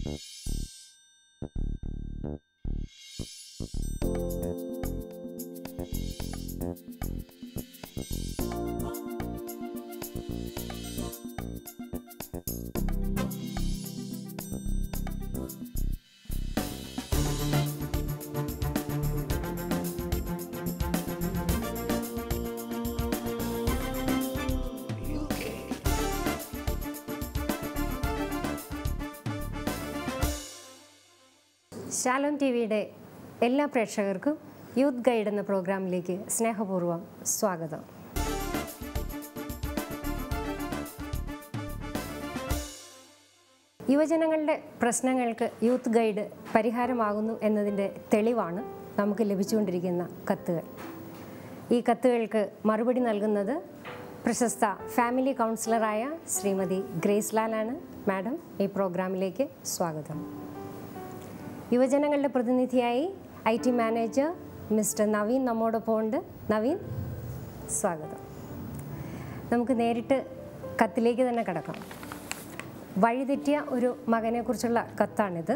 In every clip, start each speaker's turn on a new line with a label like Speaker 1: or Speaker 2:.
Speaker 1: ശാലോം ടിവിയുടെ എല്ലാ പ്രേക്ഷകർക്കും യൂത്ത് ഗൈഡ് എന്ന പ്രോഗ്രാമിലേക്ക് സ്നേഹപൂർവ്വം സ്വാഗതം. യുവജനങ്ങളുടെ പ്രശ്നങ്ങൾക്ക് യൂത്ത് ഗൈഡ് പരിഹാരമാകുന്നു എന്നതിൻ്റെ തെളിവാണ് നമുക്ക് ലഭിച്ചുകൊണ്ടിരിക്കുന്ന കത്തുകൾ. ഈ കത്തുകൾക്ക് മറുപടി നൽകുന്നത് പ്രശസ്ത ഫാമിലി കൗൺസിലറായ ശ്രീമതി ഗ്രേസ് ലാലാണ്. മാഡം, ഈ പ്രോഗ്രാമിലേക്ക് സ്വാഗതം. യുവജനങ്ങളുടെ പ്രതിനിധിയായി IT മാനേജർ മിസ്റ്റർ നവീൻ നമ്മോടൊപ്പം ഉണ്ട്. നവീൻ, സ്വാഗതം. നമുക്ക് നേരിട്ട് കത്തിലേക്ക് തന്നെ കടക്കാം. വഴിതെറ്റിയ ഒരു മകനെക്കുറിച്ചുള്ള കത്താണിത്.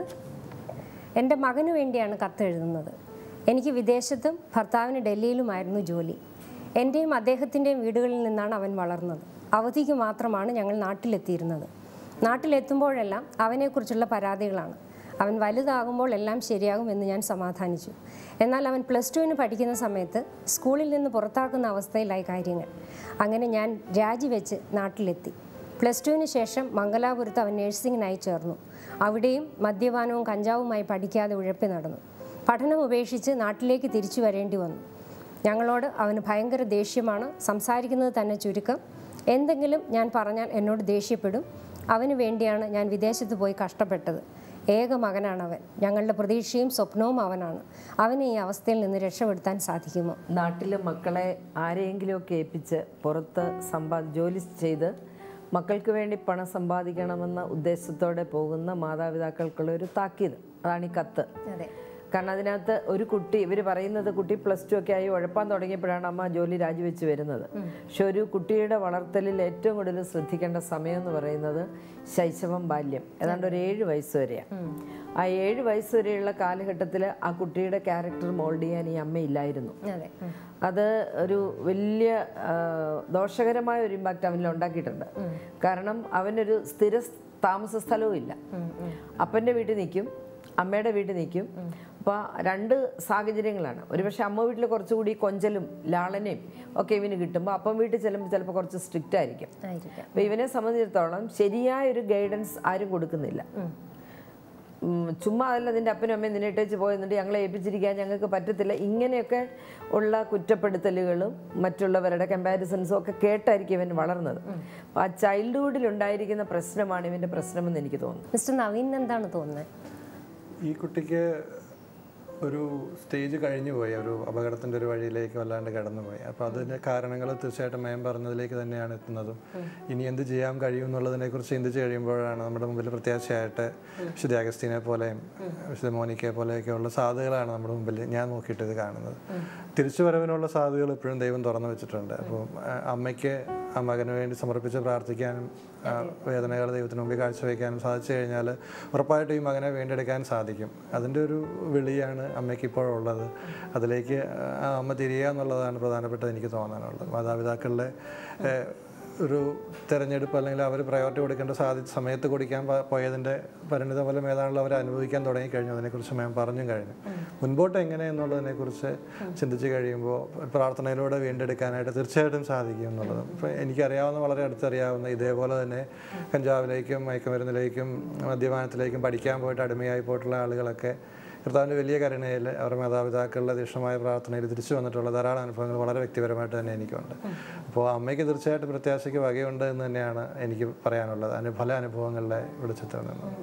Speaker 1: എൻ്റെ മകന് വേണ്ടിയാണ് കത്ത് എഴുതുന്നത്. എനിക്ക് വിദേശത്തും ഭർത്താവിന് ഡൽഹിയിലുമായിരുന്നു ജോലി. എൻ്റെയും അദ്ദേഹത്തിൻ്റെയും വീടുകളിൽ നിന്നാണ് അവൻ വളർന്നത്. അവധിക്ക് മാത്രമാണ് ഞങ്ങൾ നാട്ടിലെത്തിയിരുന്നത്. നാട്ടിലെത്തുമ്പോഴെല്ലാം അവനെക്കുറിച്ചുള്ള പരാതികളാണ്. അവൻ വലുതാകുമ്പോൾ എല്ലാം ശരിയാകുമെന്ന് ഞാൻ സമാധാനിച്ചു. എന്നാൽ അവൻ +2 പഠിക്കുന്ന സമയത്ത് സ്കൂളിൽ നിന്ന് പുറത്താക്കുന്ന അവസ്ഥയിലായി കാര്യങ്ങൾ. അങ്ങനെ ഞാൻ രാജിവെച്ച് നാട്ടിലെത്തി. +2 ശേഷം മംഗലാപുരത്ത് അവൻ നഴ്സിങ്ങിനായി ചേർന്നു. അവിടെയും മദ്യപാനവും കഞ്ചാവുമായി പഠിക്കാതെ ഉഴപ്പി നടന്നു. പഠനം ഉപേക്ഷിച്ച് നാട്ടിലേക്ക് തിരിച്ചു വരേണ്ടി വന്നു. ഞങ്ങളോട് അവന് ഭയങ്കര ദേഷ്യമാണ്. സംസാരിക്കുന്നത് തന്നെ ചുരുക്കം. എന്തെങ്കിലും ഞാൻ പറഞ്ഞാൽ എന്നോട് ദേഷ്യപ്പെടും. അവന് വേണ്ടിയാണ് ഞാൻ വിദേശത്ത് പോയി കഷ്ടപ്പെട്ടത്. ഏക മകനാണ് അവൻ. ഞങ്ങളുടെ പ്രതീക്ഷയും സ്വപ്നവും അവനാണ്. അവനെ ഈ അവസ്ഥയിൽ നിന്ന് രക്ഷപ്പെടുത്താൻ സാധിക്കുമോ?
Speaker 2: നാട്ടിലെ മക്കളെ ആരെയെങ്കിലുമൊക്കെ ഏൽപ്പിച്ച് പുറത്ത് ജോലി ചെയ്ത് മക്കൾക്ക് വേണ്ടി പണം സമ്പാദിക്കണമെന്ന ഉദ്ദേശത്തോടെ പോകുന്ന മാതാപിതാക്കൾക്കുള്ള ഒരു താക്കീത്. അതാണ് ഈ കത്ത്. കാരണം അതിനകത്ത് ഒരു കുട്ടി, ഇവർ പറയുന്നത് കുട്ടി +2 ഒക്കെ ആയി ഉഴപ്പാൻ തുടങ്ങിയപ്പോഴാണ് അമ്മ ജോലി രാജിവെച്ച് വരുന്നത്. പക്ഷെ ഒരു കുട്ടിയുടെ വളർത്തലിൽ ഏറ്റവും കൂടുതൽ ശ്രദ്ധിക്കേണ്ട സമയം എന്ന് പറയുന്നത് ശൈശവം, ബാല്യം, ഏതാണ്ട് ഒരു 7 വയസ്സ് വരെയാണ്. ആ 7 വയസ്സ് വരെയുള്ള കാലഘട്ടത്തിൽ ആ കുട്ടിയുടെ ക്യാരക്ടർ മോൾഡ് ചെയ്യാൻ ഈ അമ്മയില്ലായിരുന്നു. അത് ഒരു വലിയ ദോഷകരമായ ഒരു ഇമ്പാക്റ്റ് അവനിൽ ഉണ്ടാക്കിയിട്ടുണ്ട്. കാരണം അവനൊരു സ്ഥിര താമസ സ്ഥലവും ഇല്ല. അപ്പൻ്റെ വീട്ടിൽ നിൽക്കും, അമ്മയുടെ വീട്ടിൽ നിൽക്കും. അപ്പോൾ 2 സാഹചര്യങ്ങളാണ്. ഒരുപക്ഷെ അമ്മ വീട്ടിൽ കുറച്ചുകൂടി കൊഞ്ചലും ലാളനയും ഒക്കെ ഇവന് കിട്ടുമ്പോൾ അപ്പം വീട്ടിൽ ചെല്ലുമ്പോൾ ചിലപ്പോൾ കുറച്ച് സ്ട്രിക്റ്റ് ആയിരിക്കും. അപ്പോൾ ഇവനെ സംബന്ധിച്ചിടത്തോളം ശരിയായൊരു ഗൈഡൻസ് ആരും കൊടുക്കുന്നില്ല. ചുമ്മാ അതല്ല, നിൻ്റെ അപ്പനും അമ്മയും നിന്നെ ഇട്ടേച്ച് പോയെന്നുണ്ട്, ഞങ്ങളെ ഏൽപ്പിച്ചിരിക്കാൻ ഞങ്ങൾക്ക് പറ്റത്തില്ല, ഇങ്ങനെയൊക്കെ ഉള്ള കുറ്റപ്പെടുത്തലുകളും മറ്റുള്ളവരുടെ കമ്പാരിസൺസും ഒക്കെ കേട്ടായിരിക്കും ഇവൻ വളർന്നത്. അപ്പോൾ ആ ചൈൽഡ്ഹുഡിൽ ഉണ്ടായിരിക്കുന്ന പ്രശ്നമാണ് ഇവൻ്റെ പ്രശ്നമെന്ന് എനിക്ക് തോന്നുന്നു.
Speaker 1: മിസ്റ്റർ നവീൻ, എന്താണ് തോന്നുന്നത്?
Speaker 3: ഈ കുട്ടിക്ക് ഒരു സ്റ്റേജ് കഴിഞ്ഞു പോയി, ഒരു അപകടത്തിൻ്റെ ഒരു വഴിയിലേക്ക് വല്ലാണ്ട് കടന്നുപോയി. അപ്പോൾ അതിൻ്റെ കാരണങ്ങൾ തീർച്ചയായിട്ടും മേം പറഞ്ഞതിലേക്ക് തന്നെയാണ് എത്തുന്നതും. ഇനി എന്ത് ചെയ്യാൻ കഴിയും എന്നുള്ളതിനെക്കുറിച്ച് ചിന്തിച്ച് കഴിയുമ്പോഴാണ് നമ്മുടെ മുമ്പിൽ പ്രത്യാശയായിട്ട് വിശുദ്ധ അഗസ്തീനെ പോലെയും വിശുദ്ധ മോനിക്കയെ പോലെയൊക്കെയുള്ള സാധ്യതകളാണ് നമ്മുടെ മുമ്പിൽ ഞാൻ നോക്കിയിട്ട് ഇത് കാണുന്നത്. തിരിച്ചു വരവിനുള്ള സാധ്യതകൾ ഇപ്പോഴും ദൈവം തുറന്നു വെച്ചിട്ടുണ്ട്. അപ്പോൾ അമ്മയ്ക്ക് ആ മകന് വേണ്ടി സമർപ്പിച്ച് പ്രാർത്ഥിക്കാനും വേദനകൾ ദൈവത്തിന് മുമ്പിൽ കാഴ്ചവെക്കാനും സാധിച്ചു കഴിഞ്ഞാൽ ഉറപ്പായിട്ടും ഈ മകനെ വീണ്ടെടുക്കാൻ സാധിക്കും. അതിൻ്റെ ഒരു വിളിയാണ് അമ്മയ്ക്ക് ഇപ്പോഴുള്ളത്. അതിലേക്ക് അമ്മ തിരിയുക എന്നുള്ളതാണ് പ്രധാനപ്പെട്ടത് എനിക്ക് തോന്നാനുള്ളത്. മാതാപിതാക്കളുടെ ഒരു തിരഞ്ഞെടുപ്പ് അല്ലെങ്കിൽ അവർ പ്രയോറിറ്റി കൊടുക്കേണ്ട സമയത്ത് കൊടുക്കാൻ പോയതിൻ്റെ പരിണിത ഫലം ഏതാണല്ലോ അവർ അനുഭവിക്കാൻ തുടങ്ങിക്കഴിഞ്ഞു. അതിനെക്കുറിച്ച് ഞാൻ പറഞ്ഞും കഴിഞ്ഞു. മുൻപോട്ട് എങ്ങനെ എന്നുള്ളതിനെക്കുറിച്ച് ചിന്തിച്ച് കഴിയുമ്പോൾ പ്രാർത്ഥനയിലൂടെ വീണ്ടെടുക്കാനായിട്ട് തീർച്ചയായിട്ടും സാധിക്കും എന്നുള്ളത്. ഇപ്പോൾ എനിക്കറിയാവുന്ന, വളരെ അടുത്തറിയാവുന്ന, ഇതേപോലെ തന്നെ കഞ്ചാവിലേക്കും മയക്കുമരുന്നിലേക്കും മദ്യപാനത്തിലേക്കും പഠിക്കാൻ പോയിട്ട് അടിമയായി പോയിട്ടുള്ള ആളുകളൊക്കെ കർത്താവിൻ്റെ വലിയ കരുണയിൽ അവരുടെ മാതാപിതാക്കളുടെ തീക്ഷ്ണമായ പ്രാർത്ഥനയിൽ തിരിച്ചു വന്നിട്ടുള്ള ധാരാളം അനുഭവങ്ങൾ വളരെ വ്യക്തിപരമായിട്ട് തന്നെ എനിക്കുണ്ട്. അപ്പോൾ അമ്മയ്ക്ക് തീർച്ചയായിട്ടും പ്രത്യാശയ്ക്ക് വകയുണ്ട് എന്ന് തന്നെയാണ് എനിക്ക് പറയാനുള്ളത്. പല അനുഭവങ്ങളുടെ വെളിച്ചത്തിൽ നിന്ന്.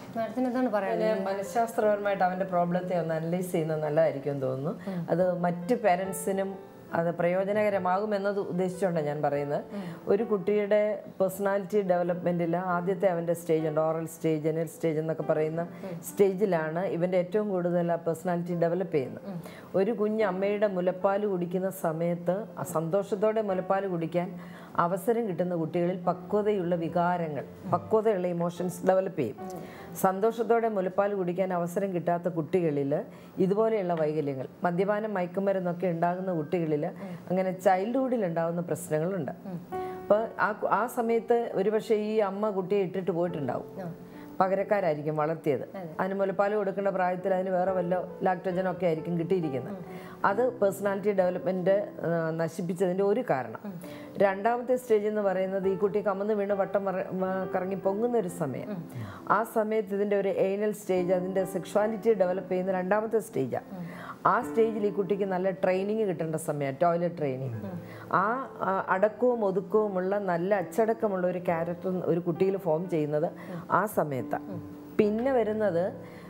Speaker 2: മനഃശാസ്ത്രപരമായിട്ട് അവൻ്റെ പ്രോബ്ലത്തെ ഒന്ന് അനലൈസ് ചെയ്യുന്നത് നല്ലതായിരിക്കും എന്ന് തോന്നുന്നു. അത് മറ്റ് പേരൻസിനും അത് പ്രയോജനകരമാകുമെന്നത് ഉദ്ദേശിച്ചുകൊണ്ടാണ് ഞാൻ പറയുന്നത്. ഒരു കുട്ടിയുടെ പേഴ്സണാലിറ്റി ഡെവലപ്മെൻറ്റിൽ ആദ്യത്തെ അവൻ്റെ സ്റ്റേജ് ഉണ്ട്, ഓറൽ സ്റ്റേജ്, ജനറൽ സ്റ്റേജ് എന്നൊക്കെ പറയുന്ന സ്റ്റേജിലാണ് ഇവൻ്റെ ഏറ്റവും കൂടുതൽ ആ പേഴ്സണാലിറ്റി ഡെവലപ്പ് ചെയ്യുന്നത്. ഒരു കുഞ്ഞ് അമ്മയുടെ മുലപ്പാൽ കുടിക്കുന്ന സമയത്ത് സന്തോഷത്തോടെ മുലപ്പാൽ കുടിക്കാൻ അവസരം കിട്ടുന്ന കുട്ടികളിൽ പക്വതയുള്ള വികാരങ്ങൾ, പക്വതയുള്ള ഇമോഷൻസ് ഡെവലപ്പ് ചെയ്യും. സന്തോഷത്തോടെ മുലപ്പാൽ കുടിക്കാൻ അവസരം കിട്ടാത്ത കുട്ടികളിൽ ഇതുപോലെയുള്ള വൈകല്യങ്ങൾ, മദ്യപാനം, മയക്കുമരുന്നൊക്കെ ഉണ്ടാകുന്ന കുട്ടികളിൽ അങ്ങനെ ചൈൽഡ്ഹുഡിൽ ഉണ്ടാകുന്ന പ്രശ്നങ്ങളുണ്ട്. അപ്പോൾ ആ സമയത്ത് ഒരുപക്ഷെ ഈ അമ്മ കുട്ടിയെ ഇട്ടിട്ട് പോയിട്ടുണ്ടാവും, പകരക്കാരായിരിക്കും വളർത്തിയത്. അതിന് മുലപ്പാൽ കൊടുക്കേണ്ട പ്രായത്തിൽ അതിന് വേറെ വല്ല ലാക്ടോജനൊക്കെ ആയിരിക്കും കിട്ടിയിരിക്കുന്നത്. അത് പേഴ്സണാലിറ്റി ഡെവലപ്മെൻറ്റ് നശിപ്പിച്ചതിൻ്റെ ഒരു കാരണം. രണ്ടാമത്തെ സ്റ്റേജ് എന്ന് പറയുന്നത് ഈ കുട്ടി കമന്ന് വീണ് വട്ടം കറങ്ങി പൊങ്ങുന്ന ഒരു സമയം. ആ സമയത്ത് ഇതിൻ്റെ ഒരു എയ്നൽ സ്റ്റേജ്, അതിൻ്റെ സെക്ഷുവാലിറ്റി ഡെവലപ്പ് ചെയ്യുന്ന രണ്ടാമത്തെ സ്റ്റേജാണ്. ആ സ്റ്റേജിൽ ഈ കുട്ടിക്ക് നല്ല ട്രെയിനിങ് കിട്ടേണ്ട സമയമാണ്, ടോയ്ലറ്റ് ട്രെയിനിങ്. ആ അടക്കവും ഒതുക്കവുമുള്ള നല്ല അച്ചടക്കമുള്ള ഒരു ക്യാരക്ടർ ഒരു കുട്ടിയിൽ ഫോം ചെയ്യുന്നത് ആ സമയത്താണ്. പിന്നെ വരുന്നത്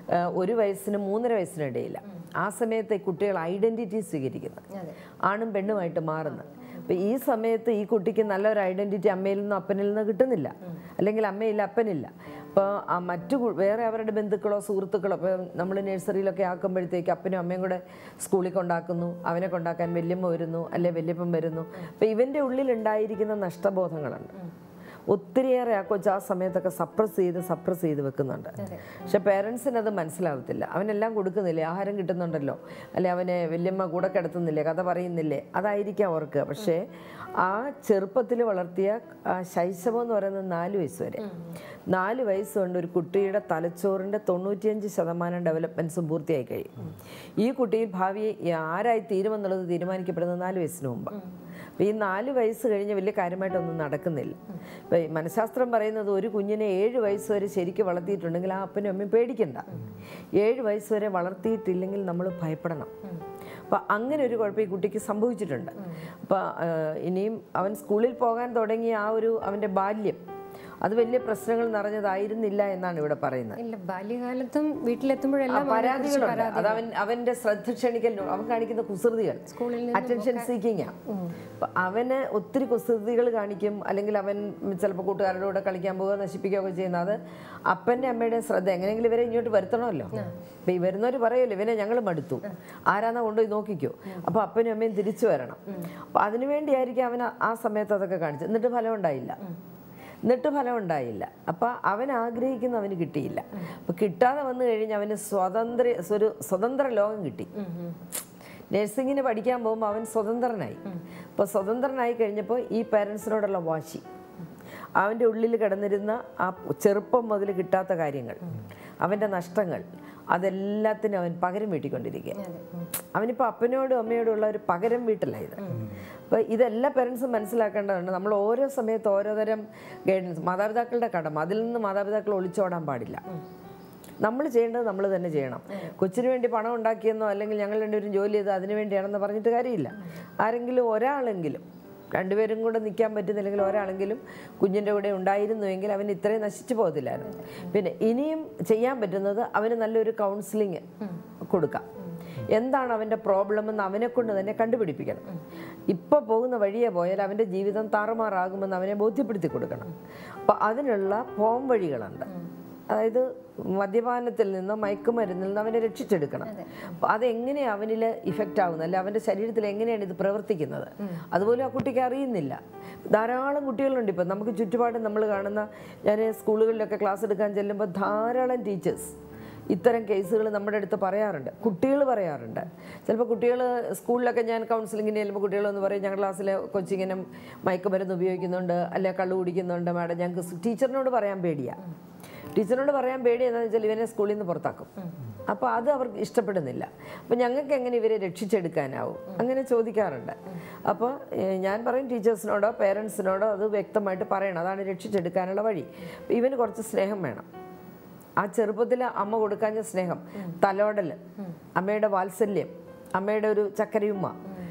Speaker 2: 1 വയസ്സിനും 3.5 വയസ്സിനിടയില്ല. ആ സമയത്ത് കുട്ടികൾ ഐഡൻറ്റിറ്റി സ്വീകരിക്കുന്നത്, ആണും പെണ്ണുമായിട്ട് മാറുന്നത്. അപ്പം ഈ സമയത്ത് ഈ കുട്ടിക്ക് നല്ലൊരു ഐഡൻറ്റിറ്റി അമ്മയിൽ നിന്നോ അപ്പനിൽ നിന്നോ കിട്ടുന്നില്ല, അല്ലെങ്കിൽ അമ്മയില്ല അപ്പനില്ല. അപ്പോൾ മറ്റു വേറെ അവരുടെ ബന്ധുക്കളോ സുഹൃത്തുക്കളോ, ഇപ്പോൾ നമ്മൾ നഴ്സറിയിലൊക്കെ ആക്കുമ്പോഴത്തേക്ക് അപ്പനും അമ്മയും കൂടെ സ്കൂളിൽ കൊണ്ടാക്കുന്നു, അവനെ കൊണ്ടാക്കാൻ വല്യമ്മ വരുന്നു, അല്ലെ വല്യപ്പൻ വരുന്നു. അപ്പോൾ ഇവൻ്റെ ഉള്ളിലുണ്ടായിരിക്കുന്ന നഷ്ടബോധങ്ങളുണ്ട്. ഒത്തിരിയേറെ ആ കൊച്ച് ആ സമയത്തൊക്കെ സപ്രസ് ചെയ്ത് വെക്കുന്നുണ്ട്. പക്ഷെ പേരൻസിന് അത് മനസ്സിലാവത്തില്ല. അവനെല്ലാം കൊടുക്കുന്നില്ലേ, ആഹാരം കിട്ടുന്നുണ്ടല്ലോ, അല്ലെ അവനെ വല്യമ്മ കൂടെ കിടത്തുന്നില്ലേ, കഥ പറയുന്നില്ലേ, അതായിരിക്കാം ഓർക്കുക. പക്ഷേ ആ ചെറുപ്പത്തിൽ വളർത്തിയ ശൈശവം എന്ന് പറയുന്നത് 4 വയസ്സ് വരെ. 4 വയസ്സ് കൊണ്ട് ഒരു കുട്ടിയുടെ തലച്ചോറിൻ്റെ 95% ഡെവലപ്മെൻറ്റ്സും പൂർത്തിയായി കഴിയും. ഈ കുട്ടിയിൽ ഭാവി ആരായി തീരുമെന്നുള്ളത് തീരുമാനിക്കപ്പെടുന്നത് 4 വയസ്സിന് മുമ്പ്. അപ്പോൾ ഈ 4 വയസ്സ് കഴിഞ്ഞ് വലിയ കാര്യമായിട്ടൊന്നും നടക്കുന്നില്ല. ഇപ്പോൾ മനഃശാസ്ത്രം പറയുന്നത് ഒരു കുഞ്ഞിനെ 7 വയസ്സ് വരെ ശരിക്കും വളർത്തിയിട്ടുണ്ടെങ്കിൽ ആ അപ്പനും അമ്മയും പേടിക്കണ്ട. 7 വയസ്സ് വരെ വളർത്തിയിട്ടില്ലെങ്കിൽ നമ്മൾ ഭയപ്പെടണം. അപ്പോൾ അങ്ങനെ ഒരു കുഴപ്പം ഈ കുട്ടിക്ക് സംഭവിച്ചിട്ടുണ്ട്. അപ്പോൾ ഇനിയും അവൻ സ്കൂളിൽ പോകാൻ തുടങ്ങിയ ആ ഒരു അവൻ്റെ ബാല്യം അത് വലിയ പ്രശ്നങ്ങൾ നിറഞ്ഞതായിരുന്നില്ല എന്നാണ് ഇവിടെ പറയുന്നത്.
Speaker 1: ഇല്ല, ബാല്യകാലത്തും വീട്ടിലെത്തുമ്പോഴെല്ലാം
Speaker 2: പരാതികളുണ്ട്. അത് അവന്റെ ശ്രദ്ധ ക്ഷണിക്കൽ, അവൻ കാണിക്കുന്ന കുസൃതികൾ, അറ്റൻഷൻ സീക്കിങ്ങാ. അവന് ഒത്തിരി കുസൃതികൾ കാണിക്കും, അല്ലെങ്കിൽ അവൻ ചിലപ്പോൾ കൂട്ടുകാരുടെ കൂടെ കളിക്കാൻ പോവുക, നശിപ്പിക്കുകയൊക്കെ ചെയ്യുന്നത്. അത് അപ്പൻ്റെ അമ്മയുടെ ശ്രദ്ധ എങ്ങനെയെങ്കിലും ഇവരെ ഇങ്ങോട്ട് വരുത്തണമല്ലോ. അപ്പം ഈ വരുന്നവർ പറയുമല്ലോ ഇവനെ ഞങ്ങൾ മടുത്തു, ആരാന്നാ കൊണ്ടുപോയി നോക്കിക്കോ. അപ്പോൾ അപ്പനും അമ്മയും തിരിച്ചു വരണം. അപ്പം അതിനുവേണ്ടിയായിരിക്കും അവൻ ആ സമയത്ത് അതൊക്കെ കാണിച്ചത്. എന്നിട്ട് ഫലം ഉണ്ടായില്ല. അപ്പം അവൻ ആഗ്രഹിക്കുന്ന അവന് കിട്ടിയില്ല. അപ്പം കിട്ടാതെ വന്നു കഴിഞ്ഞ് അവന് സ്വതന്ത്ര ലോകം കിട്ടി. നഴ്സിങ്ങിന് പഠിക്കാൻ പോകുമ്പോൾ അവൻ സ്വതന്ത്രനായി. അപ്പോൾ സ്വതന്ത്രനായി കഴിഞ്ഞപ്പോൾ ഈ പാരൻസിനോടുള്ള വാശി, അവൻ്റെ ഉള്ളിൽ കിടന്നിരുന്ന ആ ചെറുപ്പം മുതൽ കിട്ടാത്ത കാര്യങ്ങൾ, അവൻ്റെ നഷ്ടങ്ങൾ, അതെല്ലാത്തിനും അവൻ പകരം വീട്ടിക്കൊണ്ടിരിക്കുക. അവനിപ്പോൾ അപ്പനോടും അമ്മയോടും ഉള്ള ഒരു പകരം വീട്ടിലായത്. അപ്പോൾ ഇതെല്ലാ പേരൻസും മനസ്സിലാക്കേണ്ടതുണ്ട്. നമ്മൾ ഓരോ സമയത്ത് ഓരോ തരം ഗൈഡൻസ്, മാതാപിതാക്കളുടെ കടമ, അതിൽ നിന്ന് മാതാപിതാക്കൾ ഒളിച്ചോടാൻ പാടില്ല. നമ്മൾ ചെയ്യേണ്ടത് നമ്മൾ തന്നെ ചെയ്യണം. കൊച്ചിന് വേണ്ടി പണം ഉണ്ടാക്കിയെന്നോ അല്ലെങ്കിൽ ഞങ്ങൾ രണ്ടുപേരും ജോലി ചെയ്ത് അതിനു വേണ്ടിയാണെന്ന് പറഞ്ഞിട്ട് കാര്യമില്ല. ആരെങ്കിലും ഒരാളെങ്കിലും, രണ്ടുപേരും കൂടെ നിൽക്കാൻ പറ്റുന്നില്ലെങ്കിൽ ഒരാളെങ്കിലും കുഞ്ഞിൻ്റെ കൂടെ ഉണ്ടായിരുന്നുവെങ്കിൽ അവൻ ഇത്രയും നശിച്ചു പോകത്തില്ലായിരുന്നു. പിന്നെ ഇനിയും ചെയ്യാൻ പറ്റുന്നത് അവന് നല്ലൊരു കൗൺസിലിങ് കൊടുക്കാം. എന്താണ് അവൻ്റെ പ്രോബ്ലം എന്ന് അവനെ കൊണ്ട് തന്നെ കണ്ടുപിടിപ്പിക്കണം. ഇപ്പോൾ പോകുന്ന വഴിയെ പോയാൽ അവൻ്റെ ജീവിതം താറുമാറാകുമെന്ന് അവനെ ബോധ്യപ്പെടുത്തി കൊടുക്കണം. അപ്പോൾ അതിനുള്ള പോം വഴികളുണ്ട്. അതായത് മദ്യപാനത്തിൽ നിന്നോ മയക്കുമരുന്നിൽ നിന്നോ അവനെ രക്ഷിച്ചെടുക്കണം. അപ്പോൾ അതെങ്ങനെ അവനിൽ ഇഫക്റ്റ് ആകുന്നത്, അല്ല അവൻ്റെ ശരീരത്തിൽ എങ്ങനെയാണ് ഇത് പ്രവർത്തിക്കുന്നത്, അതുപോലും ആ കുട്ടിക്ക് അറിയുന്നില്ല. ധാരാളം കുട്ടികളുണ്ട് ഇപ്പം നമുക്ക് ചുറ്റുപാടും. നമ്മൾ കാണുന്ന, ഞാൻ സ്കൂളുകളിലൊക്കെ ക്ലാസ് എടുക്കാൻ ചെല്ലുമ്പോൾ ധാരാളം ടീച്ചേഴ്സ് ഇത്തരം കേസുകൾ നമ്മുടെ അടുത്ത് പറയാറുണ്ട്, കുട്ടികൾ പറയാറുണ്ട്. ചിലപ്പോൾ കുട്ടികൾ സ്കൂളിലൊക്കെ ഞാൻ കൗൺസിലിങ്ങിന് ചെല്ലുമ്പോൾ കുട്ടികളെന്ന് പറയും ഞങ്ങളുടെ ക്ലാസ്സിലെ കൊച്ചിങ്ങനെ മയക്കുമരുന്ന് ഉപയോഗിക്കുന്നുണ്ട്, അല്ലെ കള്ളു കുടിക്കുന്നുണ്ട് മാഡം, ഞങ്ങൾക്ക് ടീച്ചറിനോട് പറയാൻ പേടിയാണ്. ടീച്ചറിനോട് പറയാൻ പേടി എന്താണെന്ന് വെച്ചാൽ ഇവനെ സ്കൂളിൽ നിന്ന് പുറത്താക്കും. അപ്പോൾ അത് അവർക്ക് ഇഷ്ടപ്പെടുന്നില്ല. അപ്പോൾ ഞങ്ങൾക്ക് എങ്ങനെ ഇവരെ രക്ഷിച്ചെടുക്കാനാവും അങ്ങനെ ചോദിക്കാറുണ്ട്. അപ്പോൾ ഞാൻ പറയും ടീച്ചേഴ്സിനോടോ പേരൻസിനോടോ അത് വ്യക്തമായിട്ട് പറയണം, അതാണ് രക്ഷിച്ചെടുക്കാനുള്ള വഴി. ഇവന് കുറച്ച് സ്നേഹം വേണം. ആ ചെറുപ്പത്തിൽ അമ്മ കൊടുക്കാഞ്ഞ സ്നേഹം, തലോടൽ, അമ്മയുടെ വാത്സല്യം, അമ്മയുടെ ഒരു ചക്കരയുമ്മ,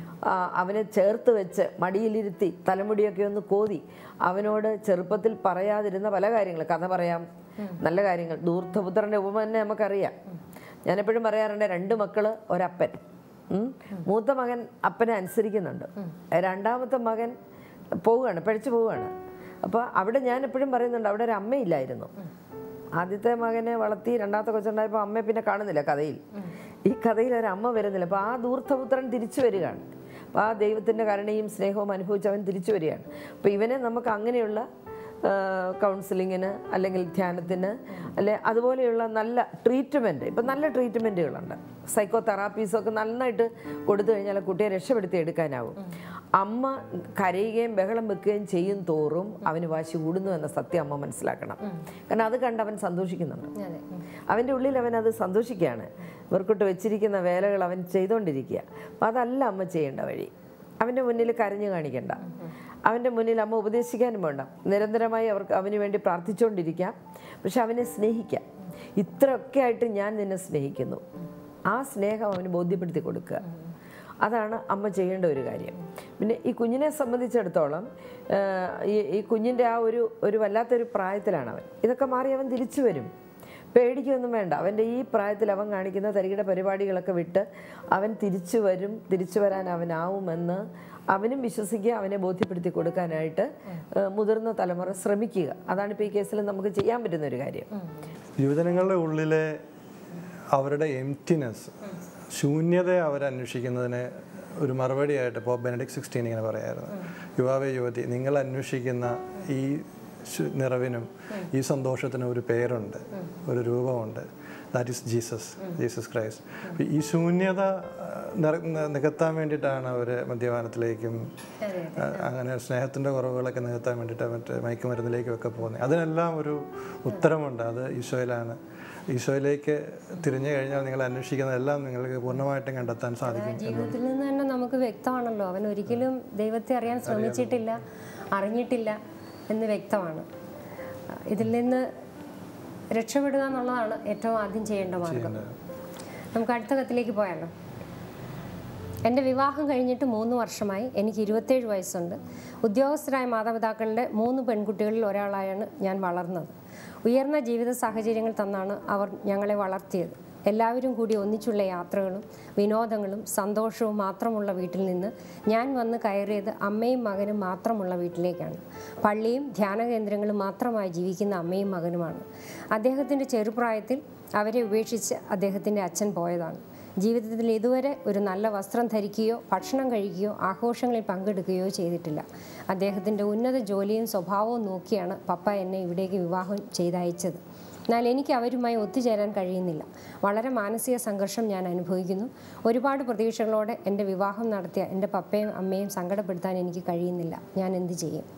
Speaker 2: അവനെ ചേർത്ത് വെച്ച് മടിയിലിരുത്തി തലമുടിയൊക്കെ ഒന്ന് കോതി അവനോട് ചെറുപ്പത്തിൽ പറയാതിരുന്ന പല കാര്യങ്ങൾ, കഥ പറയാം, നല്ല കാര്യങ്ങൾ. ധൂർത്തപുത്രൻ്റെ ഉപമ തന്നെ നമുക്കറിയാം. ഞാനെപ്പോഴും പറയാറുണ്ട്, 2 മക്കള് ഒരപ്പൻ. മൂത്ത മകൻ അപ്പനെ അനുസരിക്കുന്നുണ്ട്, രണ്ടാമത്തെ മകൻ പിഴച്ചു പോവുകയാണ്. അപ്പോൾ അവിടെ ഞാൻ എപ്പോഴും പറയുന്നുണ്ട്, അവിടെ ഒരു അമ്മയില്ലായിരുന്നു. ആദ്യത്തെ മകനെ വളർത്തി രണ്ടാമത്തെ കൊച്ചുണ്ടായപ്പോൾ അമ്മയെ പിന്നെ കാണുന്നില്ല കഥയിൽ. ഈ കഥയിൽ ഒരു അമ്മ വരുന്നില്ല. അപ്പോൾ ആ ധൂർത്തപുത്രൻ തിരിച്ചു വരികയാണ്. ആ ദൈവത്തിൻ്റെ കരുണയും സ്നേഹവും അനുഭവിച്ച് അവൻ തിരിച്ചു വരികയാണ്. അപ്പോൾ ഇവനെ നമുക്ക് അങ്ങനെയുള്ള കൗൺസിലിങ്ങിന് അല്ലെങ്കിൽ ധ്യാനത്തിന് അതുപോലെയുള്ള നല്ല ട്രീറ്റ്മെൻറ്റ്, ഇപ്പം നല്ല ട്രീറ്റ്മെൻറ്റുകളുണ്ട്, സൈക്കോ തെറാപ്പീസൊക്കെ നന്നായിട്ട് കൊടുത്തു കഴിഞ്ഞാൽ കുട്ടിയെ രക്ഷപ്പെടുത്തി എടുക്കാനാവും. അമ്മ കരയുകയും ബഹളം വെക്കുകയും ചെയ്യും തോറും അവന് വാശി കൂടുന്നു എന്ന സത്യം അമ്മ മനസ്സിലാക്കണം. കാരണം അത് കണ്ട് അവൻ സന്തോഷിക്കുന്നുണ്ട്, അവൻ്റെ ഉള്ളിൽ അവൻ അത് സന്തോഷിക്കുകയാണ്. ഇവർക്കൊട്ട് വെച്ചിരിക്കുന്ന വേലകൾ അവൻ ചെയ്തുകൊണ്ടിരിക്കുക. അപ്പം അതല്ല അമ്മ ചെയ്യേണ്ട വഴി. അവൻ്റെ മുന്നിൽ കരഞ്ഞു കാണിക്കണ്ട, അവൻ്റെ മുന്നിൽ അമ്മ ഉപദേശിക്കാനും വേണ്ട. നിരന്തരമായി അവന് വേണ്ടി പ്രാർത്ഥിച്ചുകൊണ്ടിരിക്കാം, പക്ഷെ അവനെ സ്നേഹിക്കാം. ഇത്രയൊക്കെ ആയിട്ട് ഞാൻ നിന്നെ സ്നേഹിക്കുന്നു, ആ സ്നേഹം അവന് ബോധ്യപ്പെടുത്തി കൊടുക്കുക. അതാണ് അമ്മ ചെയ്യേണ്ട ഒരു കാര്യം. പിന്നെ ഈ കുഞ്ഞിനെ സംബന്ധിച്ചിടത്തോളം ഈ കുഞ്ഞിൻ്റെ ആ ഒരു വല്ലാത്തൊരു പ്രായത്തിലാണ് അവൻ. ഇതൊക്കെ മാറി അവൻ തിരിച്ചു വരും, പേടിക്കൊന്നും വേണ്ട. അവൻ്റെ ഈ പ്രായത്തിൽ അവൻ കാണിക്കുന്ന തരികിട പരിപാടികളൊക്കെ വിട്ട് അവൻ തിരിച്ചു വരും, തിരിച്ചു വരാൻ അവനാവുമെന്ന് അവനും വിശ്വസിക്കുക, അവനെ ബോധ്യപ്പെടുത്തി കൊടുക്കാനായിട്ട് മുതിർന്ന തലമുറ ശ്രമിക്കുക. അതാണ് ഇപ്പോൾ ഈ കേസിൽ നമുക്ക് ചെയ്യാൻ പറ്റുന്ന ഒരു കാര്യം.
Speaker 3: യുവജനങ്ങളുടെ ഉള്ളിലെ അവരുടെ എംപ്റ്റിനെസ്, ശൂന്യതയെ അവരന്വേഷിക്കുന്നതിന് ഒരു മറുപടിയായിട്ട് പോപ്പ് ബെനഡിക്ട് 16 ഇങ്ങനെ പറയായിരുന്നു, യുവാവേ യുവതി, നിങ്ങൾ അന്വേഷിക്കുന്ന ഈ നിറവിനും ഈ സന്തോഷത്തിനും ഒരു പേരുണ്ട്, ഒരു രൂപമുണ്ട്. That is Jesus Christ. ഈ ശൂന്യത നികത്താൻ വേണ്ടിയിട്ടാണ് അവർ മദ്യപാനത്തിലേക്കും അങ്ങനെ സ്നേഹത്തിൻ്റെ കുറവുകളൊക്കെ നികത്താൻ വേണ്ടിയിട്ട് മറ്റേ മയക്കുമരുന്നിലേക്കും പോകുന്നത്. അതിനെല്ലാം ഒരു ഉത്തരമുണ്ട്, അത് ഈശോയിലാണ്. ഈശോയിലേക്ക് തിരിഞ്ഞു കഴിഞ്ഞാൽ നിങ്ങൾ അന്വേഷിക്കുന്നതെല്ലാം നിങ്ങൾക്ക് പൂർണ്ണമായിട്ടും കണ്ടെത്താൻ സാധിക്കും.
Speaker 1: ജീവിതത്തിൽ നിന്ന് തന്നെ നമുക്ക് വ്യക്തമാണല്ലോ, അവൻ ഒരിക്കലും ദൈവത്തെ അറിയാൻ ശ്രമിച്ചിട്ടില്ല, അറിഞ്ഞിട്ടില്ല എന്ന് വ്യക്തമാണ്. ഇതിൽ നിന്ന് രക്ഷപ്പെടുക എന്നുള്ളതാണ് ഏറ്റവും ആദ്യം ചെയ്യേണ്ട മാർഗം. നമുക്ക് അടുത്ത കത്തിലേക്ക് പോയാലോ. എൻ്റെ വിവാഹം കഴിഞ്ഞിട്ട് 3 വർഷമായി. എനിക്ക് 27 വയസ്സുണ്ട്. ഉദ്യോഗസ്ഥരായ മാതാപിതാക്കളുടെ 3 പെൺകുട്ടികളിൽ ഒരാളായാണ് ഞാൻ വളർന്നത്. ഉയർന്ന ജീവിത സാഹചര്യങ്ങൾ തന്നാണ് അവർ ഞങ്ങളെ വളർത്തിയത്. എല്ലാവരും കൂടി ഒന്നിച്ചുള്ള യാത്രകളും വിനോദങ്ങളും സന്തോഷവും മാത്രമുള്ള വീട്ടിൽ നിന്ന് ഞാൻ വന്ന് കയറിയത് അമ്മയും മകനും മാത്രമുള്ള വീട്ടിലേക്കാണ്. പള്ളിയും ധ്യാന കേന്ദ്രങ്ങളും മാത്രമായി ജീവിക്കുന്ന അമ്മയും മകനുമാണ്. അദ്ദേഹത്തിൻ്റെ ചെറുപ്രായത്തിൽ അവരെ ഉപേക്ഷിച്ച് അദ്ദേഹത്തിൻ്റെ അച്ഛൻ പോയതാണ്. ജീവിതത്തിൽ ഇതുവരെ ഒരു നല്ല വസ്ത്രം ധരിക്കുകയോ ഭക്ഷണം കഴിക്കുകയോ ആഘോഷങ്ങളിൽ പങ്കെടുക്കുകയോ ചെയ്തിട്ടില്ല. അദ്ദേഹത്തിൻ്റെ ഉന്നത ജോലിയും സ്വഭാവവും നോക്കിയാണ് പപ്പ എന്നെ ഇവിടേക്ക് വിവാഹം ചെയ്തയച്ചത്. എന്നാൽ എനിക്ക് അവരുമായി ഒത്തുചേരാൻ കഴിയുന്നില്ല. വളരെ മാനസിക സംഘർഷം ഞാൻ അനുഭവിക്കുന്നു. ഒരുപാട് പ്രതീക്ഷകളോടെ എൻ്റെ വിവാഹം നടത്തിയ എൻ്റെ പപ്പയും അമ്മയും സങ്കടപ്പെടുത്താൻ എനിക്ക് കഴിയുന്നില്ല. ഞാൻ എന്ത് ചെയ്യും?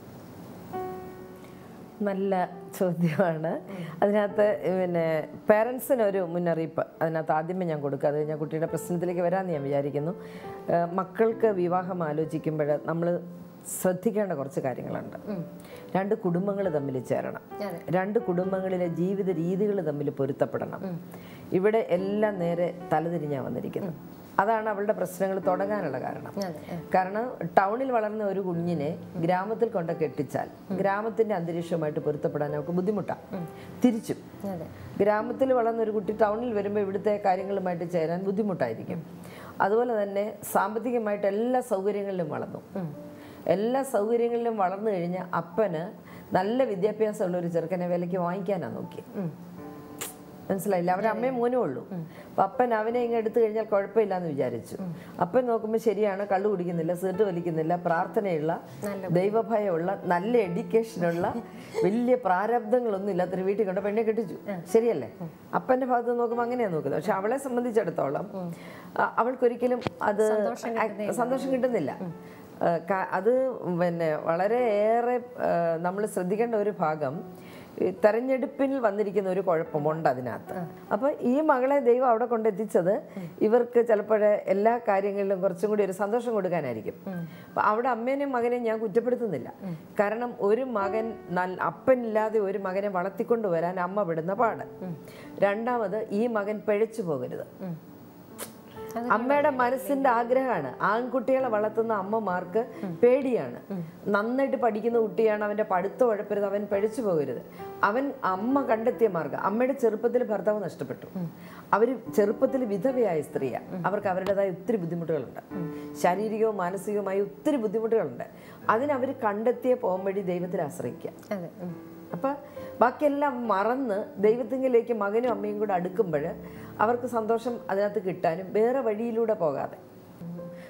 Speaker 2: നല്ല ചോദ്യമാണ്. അതിനകത്ത് പേരൻസിനൊരു മുന്നറിയിപ്പ് അതിനകത്ത് ആദ്യമേ ഞാൻ കൊടുക്കുക. അത് ഞാൻ കുട്ടിയുടെ പ്രശ്നത്തിലേക്ക് വരാമെന്ന് ഞാൻ വിചാരിക്കുന്നു. മക്കൾക്ക് വിവാഹം ആലോചിക്കുമ്പോൾ നമ്മൾ ശ്രദ്ധിക്കേണ്ട കുറച്ച് കാര്യങ്ങളുണ്ട്. 2 കുടുംബങ്ങൾ തമ്മിൽ ചേരണം, 2 കുടുംബങ്ങളിലെ ജീവിത രീതികൾ തമ്മിൽ പൊരുത്തപ്പെടണം. ഇവിടെ എല്ലാം നേരെ തലതിരിഞ്ഞാണ് വന്നിരിക്കുന്നത്. അതാണ് അവളുടെ പ്രശ്നങ്ങൾ തുടങ്ങാനുള്ള കാരണം ടൗണിൽ വളർന്ന ഒരു കുഞ്ഞിനെ ഗ്രാമത്തിൽ കൊണ്ട് കെട്ടിച്ചാൽ ഗ്രാമത്തിൻ്റെ അന്തരീക്ഷവുമായിട്ട് പൊരുത്തപ്പെടാൻ അവർക്ക് ബുദ്ധിമുട്ടാണ്. തിരിച്ചും ഗ്രാമത്തിൽ വളർന്ന ഒരു കുട്ടി ടൗണിൽ വരുമ്പോൾ ഇവിടുത്തെ കാര്യങ്ങളുമായിട്ട് ചേരാൻ ബുദ്ധിമുട്ടായിരിക്കും. അതുപോലെ തന്നെ സാമ്പത്തികമായിട്ട് എല്ലാ സൗകര്യങ്ങളിലും വളർന്നു. എല്ലാ സൗകര്യങ്ങളിലും വളർന്നു കഴിഞ്ഞ അപ്പന് നല്ല വിദ്യാഭ്യാസമുള്ള ഒരു ചെറുക്കനെ വിലയ്ക്ക് വാങ്ങിക്കാനാണ് നോക്കി. മനസ്സിലായില്ല, അവരുടെ അമ്മയും മോനും ഉള്ളൂ. അപ്പം അപ്പൻ അവനെ ഇങ്ങനെ എടുത്തു കഴിഞ്ഞാൽ കുഴപ്പമില്ല എന്ന് വിചാരിച്ചു. അപ്പൻ നോക്കുമ്പോൾ ശരിയാണ്, കള്ളു കുടിക്കുന്നില്ല, സിഗരറ്റ് വലിക്കുന്നില്ല, പ്രാർത്ഥനയുള്ള, ദൈവഭയമുള്ള, നല്ല എഡ്യൂക്കേഷനുള്ള, വലിയ പ്രാരബ്ധങ്ങളൊന്നും ഇല്ലാത്തൊരു വീട്ടിൽ കൊണ്ട് പെണ്ണെ കെട്ടിച്ചു. ശരിയല്ലേ? അപ്പൻ്റെ ഭാഗത്ത് നോക്കുമ്പോൾ അങ്ങനെയാണ് നോക്കുന്നത്. പക്ഷെ അവളെ സംബന്ധിച്ചിടത്തോളം അവൾക്കൊരിക്കലും അത് സന്തോഷം കിട്ടുന്നില്ല. അത് വളരെയേറെ നമ്മൾ ശ്രദ്ധിക്കേണ്ട ഒരു ഭാഗം, തെരഞ്ഞെടുപ്പിൽ വന്നിരിക്കുന്ന ഒരു കുഴപ്പമുണ്ട് അതിനകത്ത്. അപ്പോൾ ഈ മകളെ ദൈവം അവിടെ കൊണ്ടെത്തിച്ചത് ഇവർക്ക് ചിലപ്പോൾ എല്ലാ കാര്യങ്ങളിലും കുറച്ചും കൂടി ഒരു സന്തോഷം കൊടുക്കാനായിരിക്കും. അപ്പം അവിടെ അമ്മേനെയും മകനെയും ഞാൻ കുറ്റപ്പെടുത്തുന്നില്ല. കാരണം ഒരു മകൻ അപ്പനില്ലാതെ ഒരു മകനെ വളർത്തിക്കൊണ്ടുവരാൻ അമ്മ വിടുന്ന പാട്. രണ്ടാമത് ഈ മകൻ പിഴച്ചു പോകരുത്. അമ്മയുടെ മനസ്സിന്റെ ആഗ്രഹമാണ്. ആൺകുട്ടികളെ വളർത്തുന്ന അമ്മമാർക്ക് പേടിയാണ്. നന്നായിട്ട് പഠിക്കുന്ന കുട്ടിയാണ്, അവന്റെ പഠിത്തം ഉഴപ്പരുത്, അവൻ പഠിച്ചു പോകരുത്. അമ്മ കണ്ടെത്തിയ മാർഗം. അമ്മയുടെ ചെറുപ്പത്തിൽ ഭർത്താവ് നഷ്ടപ്പെട്ടു. അവർ ചെറുപ്പത്തിൽ വിധവയായ സ്ത്രീയാണ്. അവർക്ക് അവരുടേതായ ഒത്തിരി ബുദ്ധിമുട്ടുകളുണ്ട്, ശാരീരികവും മാനസികവുമായി ഒത്തിരി ബുദ്ധിമുട്ടുകളുണ്ട്. അതിനവർ കണ്ടെത്തിയ പോംവഴി ദൈവത്തിൽ ആശ്രയിക്കുക. അപ്പം ബാക്കിയെല്ലാം മറന്ന് ദൈവത്തിങ്കിലേക്ക് മകനും അമ്മയും കൂടെ അടുക്കുമ്പോൾ അവർക്ക് സന്തോഷം അതിനകത്ത് കിട്ടാനും വേറെ വഴിയിലൂടെ പോകാതെ.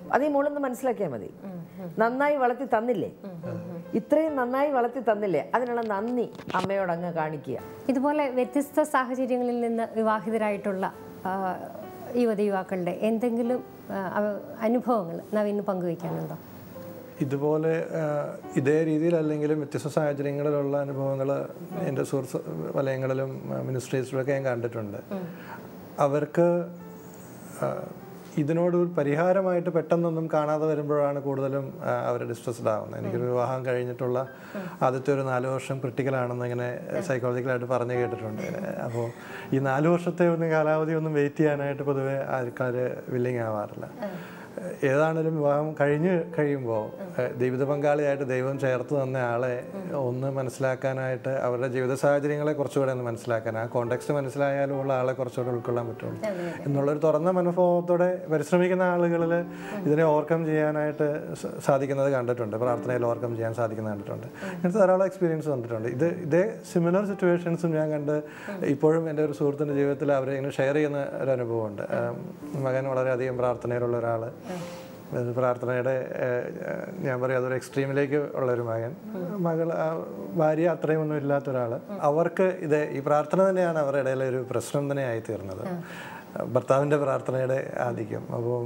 Speaker 2: അത് ഈ മോളൊന്ന് മനസ്സിലാക്കിയാൽ മതി. നന്നായി വളർത്തി തന്നില്ലേ, ഇത്രയും നന്നായി വളർത്തി തന്നില്ലേ, അതിനുള്ള നന്ദി അമ്മയോട് അങ്ങ് കാണിക്കുക.
Speaker 1: ഇതുപോലെ വ്യത്യസ്ത സാഹചര്യങ്ങളിൽ നിന്ന് വിവാഹിതരായിട്ടുള്ള യുവതി യുവാക്കളുടെ എന്തെങ്കിലും അനുഭവങ്ങൾ നവീന് പങ്കുവയ്ക്കാനുണ്ടോ?
Speaker 3: ഇതുപോലെ ഇതേ രീതിയിലല്ലെങ്കിലും വ്യത്യസ്ത സാഹചര്യങ്ങളിലുള്ള അനുഭവങ്ങൾ എൻ്റെ സുഹൃത്ത് വലയങ്ങളിലും മിനിസ്ട്രീസിലൊക്കെ ഞാൻ കണ്ടിട്ടുണ്ട്. അവർക്ക് ഇതിനോട് ഒരു പരിഹാരമായിട്ട് പെട്ടെന്നൊന്നും കാണാതെ വരുമ്പോഴാണ് കൂടുതലും അവർ ഡിസ്ട്രസ്ഡ് ആവുന്നത്. എനിക്കൊരു വിവാഹം കഴിഞ്ഞിട്ടുള്ള ആദ്യത്തെ ഒരു 4 വർഷം ക്രിട്ടിക്കലാണെന്ന് ഇങ്ങനെ സൈക്കോളജിക്കലായിട്ട് പറഞ്ഞു കേട്ടിട്ടുണ്ട്. അപ്പോൾ ഈ 4 വർഷത്തെ ഒന്നും കാലാവധി ഒന്നും വെയിറ്റ് ചെയ്യാനായിട്ട് പൊതുവെ ആൾക്കാർ വില്ലിങ് ആവാറില്ല. ഏതാണെങ്കിലും വിവാഹം കഴിയുമ്പോൾ ജീവിത പങ്കാളിയായിട്ട് ദൈവം ചേർത്ത് തന്ന ആളെ ഒന്ന് മനസ്സിലാക്കാനായിട്ട് അവരുടെ ജീവിത സാഹചര്യങ്ങളെ കുറച്ചുകൂടെ ഒന്ന് മനസ്സിലാക്കാൻ, ആ കോണ്ടെക്സ്റ്റ് മനസ്സിലായാലും ഉള്ള ആളെ കുറച്ചുകൂടെ ഉൾക്കൊള്ളാൻ പറ്റുള്ളൂ എന്നുള്ളൊരു തുറന്ന മനോഭാവത്തോടെ പരിശ്രമിക്കുന്ന ആളുകളിൽ ഇതിനെ ഓവർകം ചെയ്യാനായിട്ട് സാധിക്കുന്നത് കണ്ടിട്ടുണ്ട്. പ്രാർത്ഥനയിൽ ഓവർകം ചെയ്യാൻ സാധിക്കുന്നത് കണ്ടിട്ടുണ്ട്. എനിക്ക് ധാരാളം എക്സ്പീരിയൻസ് കണ്ടിട്ടുണ്ട്. ഇതേ സിമിലർ സിറ്റുവേഷൻസും ഞാൻ കണ്ട് ഇപ്പോഴും എൻ്റെ ഒരു സുഹൃത്തിൻ്റെ ജീവിതത്തിൽ അവരെ ഇങ്ങനെ ഷെയർ ചെയ്യുന്ന ഒരു അനുഭവമുണ്ട്. മകൻ വളരെയധികം പ്രാർത്ഥനയിലുള്ള ഒരാൾ, പ്രാർത്ഥനയുടെ ഞാൻ പറയാം അതൊരു എക്സ്ട്രീമിലേക്ക് ഉള്ളൊരു മകൾ, ഭാര്യ അത്രയും ഒന്നും ഇല്ലാത്ത ഒരാൾ. അവർക്ക് ഈ പ്രാർത്ഥന തന്നെയാണ് അവരുടെ ഇടയിലെ ഒരു പ്രശ്നം തന്നെ ആയി തീർന്നത്, ഭർത്താവിൻ്റെ പ്രാർത്ഥനയുടെ ആധിക്യം. അപ്പം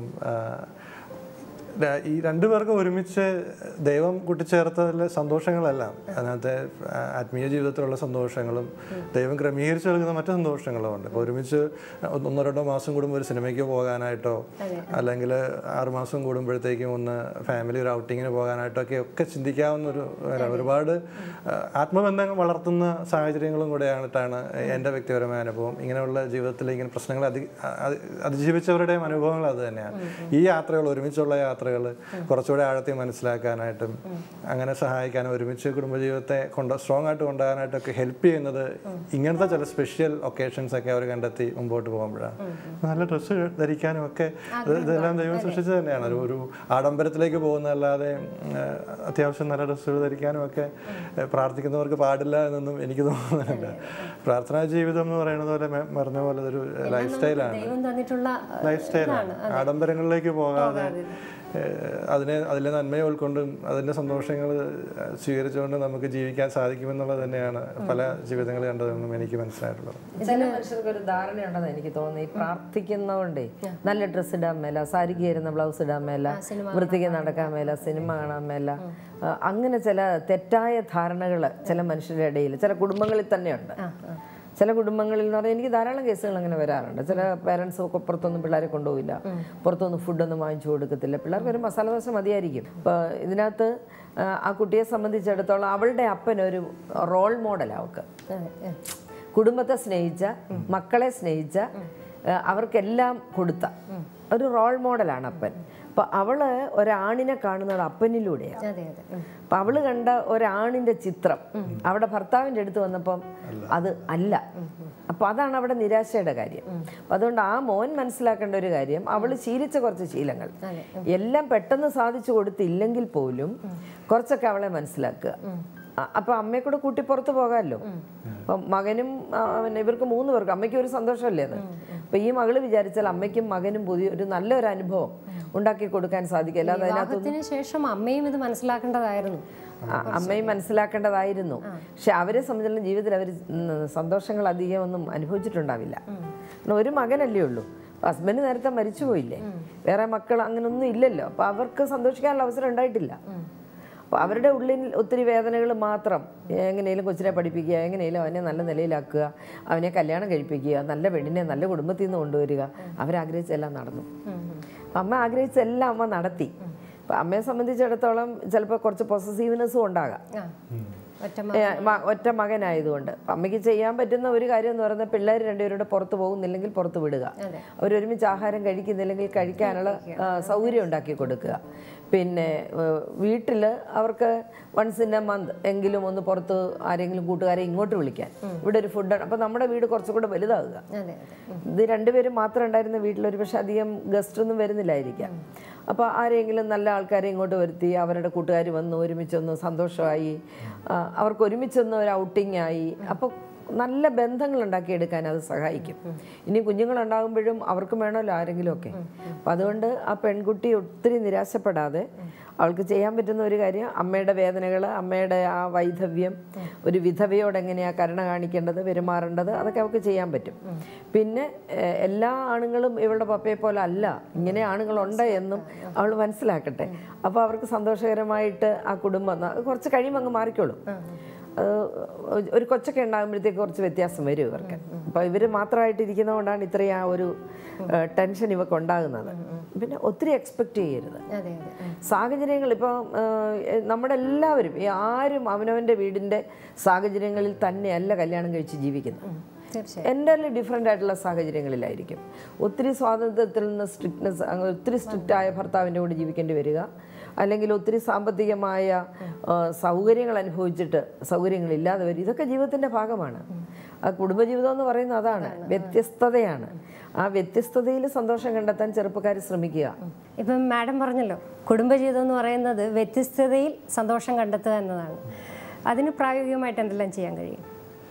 Speaker 3: ഈ രണ്ടുപേർക്കും ഒരുമിച്ച് ദൈവം കൂട്ടിച്ചേർത്തതിലെ സന്തോഷങ്ങളെല്ലാം, അതിനകത്തെ ആത്മീയ ജീവിതത്തിലുള്ള സന്തോഷങ്ങളും ദൈവം ക്രമീകരിച്ച് നൽകുന്ന മറ്റു സന്തോഷങ്ങളും ഉണ്ട്. ഇപ്പോൾ ഒരുമിച്ച് 1-2 മാസം കൂടുമ്പോൾ ഒരു സിനിമയ്ക്ക് പോകാനായിട്ടോ അല്ലെങ്കിൽ 6 മാസം കൂടുമ്പോഴത്തേക്കും ഒന്ന് ഫാമിലി ഒരു ഔട്ടിങ്ങിന് പോകാനായിട്ടോ ഒക്കെ ചിന്തിക്കാവുന്ന ഒരുപാട് ആത്മബന്ധങ്ങൾ വളർത്തുന്ന സാഹചര്യങ്ങളും കൂടെയായിട്ടാണ് എൻ്റെ വ്യക്തിപരമായ അനുഭവം. ഇങ്ങനെയുള്ള ജീവിതത്തിൽ ഇങ്ങനെ പ്രശ്നങ്ങൾ അതിജീവിച്ചവരുടെയും അനുഭവങ്ങൾ അത് തന്നെയാണ്. ഈ യാത്രകൾ, ഒരുമിച്ചുള്ള യാത്രകൾ കുറച്ചുകൂടെ ആഴത്തിൽ മനസ്സിലാക്കാനായിട്ടും അങ്ങനെ സഹായിക്കാനും ഒരുമിച്ച് കുടുംബജീവിതത്തെ സ്ട്രോങ് ആയിട്ട് കൊണ്ടുപോകാനായിട്ടൊക്കെ ഹെൽപ്പ് ചെയ്യുന്നത് ഇങ്ങനത്തെ ചില സ്പെഷ്യൽ ഒക്കേഷൻസ് ഒക്കെ അവർ കണ്ടെത്തി മുമ്പോട്ട് പോകുമ്പോഴാണ്. നല്ല ഡ്രസ്സ് ധരിക്കാനും ഒക്കെ ഇതെല്ലാം ദൈവം സൃഷ്ടിച്ചത് തന്നെയാണ്. ഒരു ആഡംബരത്തിലേക്ക് പോകുന്നതല്ലാതെ അത്യാവശ്യം നല്ല ഡ്രസ്സുകൾ ധരിക്കാനും ഒക്കെ പ്രാർത്ഥിക്കുന്നവർക്ക് പാടില്ല എന്നൊന്നും എനിക്ക് തോന്നുന്നില്ല. പ്രാർത്ഥനാ ജീവിതം എന്ന് പറയുന്നത് പോലെ പറഞ്ഞ പോലെ ഒരു ലൈഫ് സ്റ്റൈലാണ്. ആഡംബരങ്ങളിലേക്ക് പോകാതെ അതിലെ നന്മയെ ഉൾക്കൊണ്ടും അതിൻ്റെ സന്തോഷങ്ങൾ സ്വീകരിച്ചുകൊണ്ട് നമുക്ക് ജീവിക്കാൻ സാധിക്കുമെന്നുള്ളത് തന്നെയാണ് പല ജീവിതങ്ങൾ കണ്ടതെന്നും എനിക്ക് മനസ്സിലായിട്ടുള്ളത്.
Speaker 2: ചില മനുഷ്യർക്ക് ഒരു ധാരണയുണ്ടെന്ന് എനിക്ക് തോന്നുന്നു. ഈ പ്രാർത്ഥിക്കുന്നതുകൊണ്ടേ നല്ല ഡ്രസ്സ് ഇടാൻ മേല, സാരിക്ക് ചേരുന്ന ബ്ലൗസ് ഇടാൻ മേല, വൃത്തിക്ക് നടക്കാൻ മേല, സിനിമ കാണാൻ മേല, അങ്ങനെ ചില തെറ്റായ ധാരണകൾ ചില മനുഷ്യരുടെ ഇടയിൽ, ചില കുടുംബങ്ങളിൽ തന്നെയുണ്ട്. ചില കുടുംബങ്ങളിൽ എന്ന് പറഞ്ഞാൽ എനിക്ക് ധാരാളം കേസുകൾ അങ്ങനെ വരാറുണ്ട്. ചില പേരൻസ് ഒക്കെ പുറത്തൊന്നും പിള്ളേരെ കൊണ്ടുപോയില്ല, പുറത്തൊന്നും ഫുഡൊന്നും വാങ്ങിച്ചു കൊടുക്കത്തില്ല, പിള്ളേർക്ക് ഒരു മസാല ദോശ മതിയായിരിക്കും. അപ്പോൾ ഇതിനകത്ത് ആ കുട്ടിയെ സംബന്ധിച്ചിടത്തോളം അവളുടെ അപ്പനൊരു റോൾ മോഡലാണ് അവൾക്ക്. കുടുംബത്തെ സ്നേഹിച്ച, മക്കളെ സ്നേഹിച്ച, അവർക്കെല്ലാം കൊടുത്ത ഒരു റോൾ മോഡലാണ് അപ്പൻ. അപ്പം അവള് ഒരാണിനെ കാണുന്നത് അപ്പനിലൂടെയാണ്. അപ്പം അവള് കണ്ട ഒരാണിൻ്റെ ചിത്രം അവിടെ ഭർത്താവിൻ്റെ അടുത്ത് വന്നപ്പം അത് അല്ല. അപ്പം അതാണ് അവിടെ നിരാശയുടെ കാര്യം. അപ്പം അതുകൊണ്ട് ആ മോൻ മനസ്സിലാക്കേണ്ട ഒരു കാര്യം, അവൾ ശീലിച്ച കുറച്ച് ശീലങ്ങൾ എല്ലാം പെട്ടെന്ന് സാധിച്ചു കൊടുത്തില്ലെങ്കിൽ പോലും കുറച്ചൊക്കെ അവളെ മനസ്സിലാക്കുക. അപ്പം അമ്മയെ കൂടെ കൂട്ടി പുറത്ത് പോകാമല്ലോ. അപ്പം മകനും ഇവർക്ക് 3 പേർക്ക് അമ്മയ്ക്കും ഒരു സന്തോഷമല്ലേ അത്. അപ്പം ഈ മകള് വിചാരിച്ചാൽ അമ്മയ്ക്കും മകനും ഒരു നല്ലൊരു അനുഭവം ഉണ്ടാക്കി കൊടുക്കാൻ സാധിക്കും. അല്ലാതെ അതിനകത്ത്
Speaker 1: ശേഷം അമ്മയും ഇത് മനസ്സിലാക്കേണ്ടതായിരുന്നു.
Speaker 2: അമ്മയും മനസ്സിലാക്കേണ്ടതായിരുന്നു. പക്ഷെ അവരെ സംബന്ധിച്ചുള്ള ജീവിതത്തിൽ അവർ സന്തോഷങ്ങൾ അധികം ഒന്നും അനുഭവിച്ചിട്ടുണ്ടാവില്ല. ഒരു മകനല്ലേ ഉള്ളൂ. ഹസ്ബൻഡ് നേരത്തെ മരിച്ചുപോയില്ലേ, വേറെ മക്കൾ അങ്ങനൊന്നും ഇല്ലല്ലോ. അപ്പം അവർക്ക് സന്തോഷിക്കാനുള്ള അവസരം ഉണ്ടായിട്ടില്ല. അപ്പോൾ അവരുടെ ഉള്ളിൽ ഒത്തിരി വേദനകൾ മാത്രം. എങ്ങനെയും കൊച്ചിനെ പഠിപ്പിക്കുക, എങ്ങനെയും അവനെ നല്ല നിലയിലാക്കുക, അവനെ കല്യാണം കഴിപ്പിക്കുക, നല്ല പെണ്ണിനെ നല്ല കുടുംബത്തിൽ നിന്ന് കൊണ്ടുവരിക, അവരാഗ്രഹിച്ചെല്ലാം നടന്നു. അമ്മ ആഗ്രഹിച്ചെല്ലാം അമ്മ നടത്തി. അപ്പം അമ്മയെ സംബന്ധിച്ചിടത്തോളം ചിലപ്പോൾ കുറച്ച് പൊസസീവ്നെസ്സും ഉണ്ടാകാം, ഒറ്റ മകനായതുകൊണ്ട്. അമ്മയ്ക്ക് ചെയ്യാൻ പറ്റുന്ന ഒരു കാര്യം എന്ന് പറയുന്നത് പിള്ളേർ 2 പേരുടെ പുറത്ത് പോകുന്നില്ലെങ്കിൽ പുറത്ത് വിടുക, അവരൊരുമിച്ച് ആഹാരം കഴിക്കുന്നില്ലെങ്കിൽ കഴിക്കാനുള്ള സൗകര്യം ഉണ്ടാക്കി കൊടുക്കുക. പിന്നെ വീട്ടിൽ അവർക്ക് once in a month എങ്കിലും ഒന്ന് പുറത്ത് ആരെങ്കിലും കൂട്ടുകാരെ ഇങ്ങോട്ട് വിളിക്കാൻ, ഇവിടെ ഒരു ഫുഡാണ്. അപ്പം നമ്മുടെ വീട് കുറച്ചുകൂടെ വലുതാവുക. ഇത് 2 പേരും മാത്രം ഉണ്ടായിരുന്ന വീട്ടിലൊരു പക്ഷെ അധികം ഗസ്റ്റൊന്നും വരുന്നില്ലായിരിക്കാം. അപ്പോൾ ആരെങ്കിലും നല്ല ആൾക്കാരെ ഇങ്ങോട്ട് വരുത്തി അവരുടെ കൂട്ടുകാർ വന്ന് ഒരുമിച്ചൊന്ന് സന്തോഷമായി, അവർക്ക് ഒരുമിച്ചൊന്ന് ഒരു ഔട്ടിങ് ആയി. അപ്പോൾ നല്ല ബന്ധങ്ങൾ ഉണ്ടാക്കിയെടുക്കാൻ അത് സഹായിക്കും. ഇനി കുഞ്ഞുങ്ങളുണ്ടാകുമ്പോഴും അവർക്കും വേണമല്ലോ ആരെങ്കിലുമൊക്കെ. അപ്പം അതുകൊണ്ട് ആ പെൺകുട്ടി ഒത്തിരി നിരാശപ്പെടാതെ അവൾക്ക് ചെയ്യാൻ പറ്റുന്ന ഒരു കാര്യം, അമ്മയുടെ വേദനകൾ, അമ്മയുടെ ആ വൈധവ്യം, ഒരു വിധവയോട് എങ്ങനെയാണ് കരുണ കാണിക്കേണ്ടത്, പെരുമാറേണ്ടത്, അതൊക്കെ അവൾക്ക് ചെയ്യാൻ പറ്റും. പിന്നെ എല്ലാ ആണുങ്ങളും ഇവളുടെ പപ്പയെ പോലെ അല്ല, ഇങ്ങനെ ആണുങ്ങളുണ്ട് എന്നും അവൾ മനസ്സിലാക്കട്ടെ. അപ്പോൾ അവർക്ക് സന്തോഷകരമായിട്ട് ആ കുടുംബം കുറച്ച് കഴിയുമ്പോൾ അങ്ങ് മാറിക്കോളും. ഒരു കൊച്ചൊക്കെ ഉണ്ടാകുമ്പോഴത്തേക്ക് കുറച്ച് വ്യത്യാസം വരും ഇവർക്ക്. അപ്പോൾ ഇവർ മാത്രമായിട്ട് ഇരിക്കുന്നതുകൊണ്ടാണ് ഇത്രയും ആ ഒരു ടെൻഷൻ ഇവർക്ക് ഉണ്ടാകുന്നത്. പിന്നെ ഒത്തിരി എക്സ്പെക്റ്റ് ചെയ്യരുത്. സാഹചര്യങ്ങൾ ഇപ്പോൾ നമ്മുടെ എല്ലാവരും ആരും അവനവൻ്റെ വീടിൻ്റെ സാഹചര്യങ്ങളിൽ തന്നെയല്ല കല്യാണം കഴിച്ച് ജീവിക്കുന്നത്. എൻ്റെ ഡിഫറെൻ്റ് ആയിട്ടുള്ള സാഹചര്യങ്ങളിലായിരിക്കും. ഒത്തിരി സ്വാതന്ത്ര്യത്തിൽ നിന്ന് സ്ട്രിക്ട്നെസ്, ഒത്തിരി സ്ട്രിക്റ്റായ ഭർത്താവിൻ്റെ കൂടെ ജീവിക്കേണ്ടി വരിക, അല്ലെങ്കിൽ ഒത്തിരി സാമ്പത്തികമായ സൗകര്യങ്ങൾ അനുഭവിച്ചിട്ട് സൗകര്യങ്ങളില്ലാതെ വരും. ഇതൊക്കെ ജീവിതത്തിൻ്റെ ഭാഗമാണ്. ആ കുടുംബജീവിതം എന്ന് പറയുന്നത് അതാണ്, വ്യത്യസ്തതയാണ്. ആ വ്യത്യസ്തതയിൽ സന്തോഷം കണ്ടെത്താൻ ചെറുപ്പക്കാർ ശ്രമിക്കുക.
Speaker 1: ഇപ്പം മാഡം പറഞ്ഞല്ലോ, കുടുംബജീവിതം എന്ന് പറയുന്നത് വ്യത്യസ്തതയിൽ സന്തോഷം കണ്ടെത്തുക എന്നതാണ്. അതിന് പ്രായോഗികമായിട്ട് എന്തെല്ലാം ചെയ്യാൻ കഴിയും?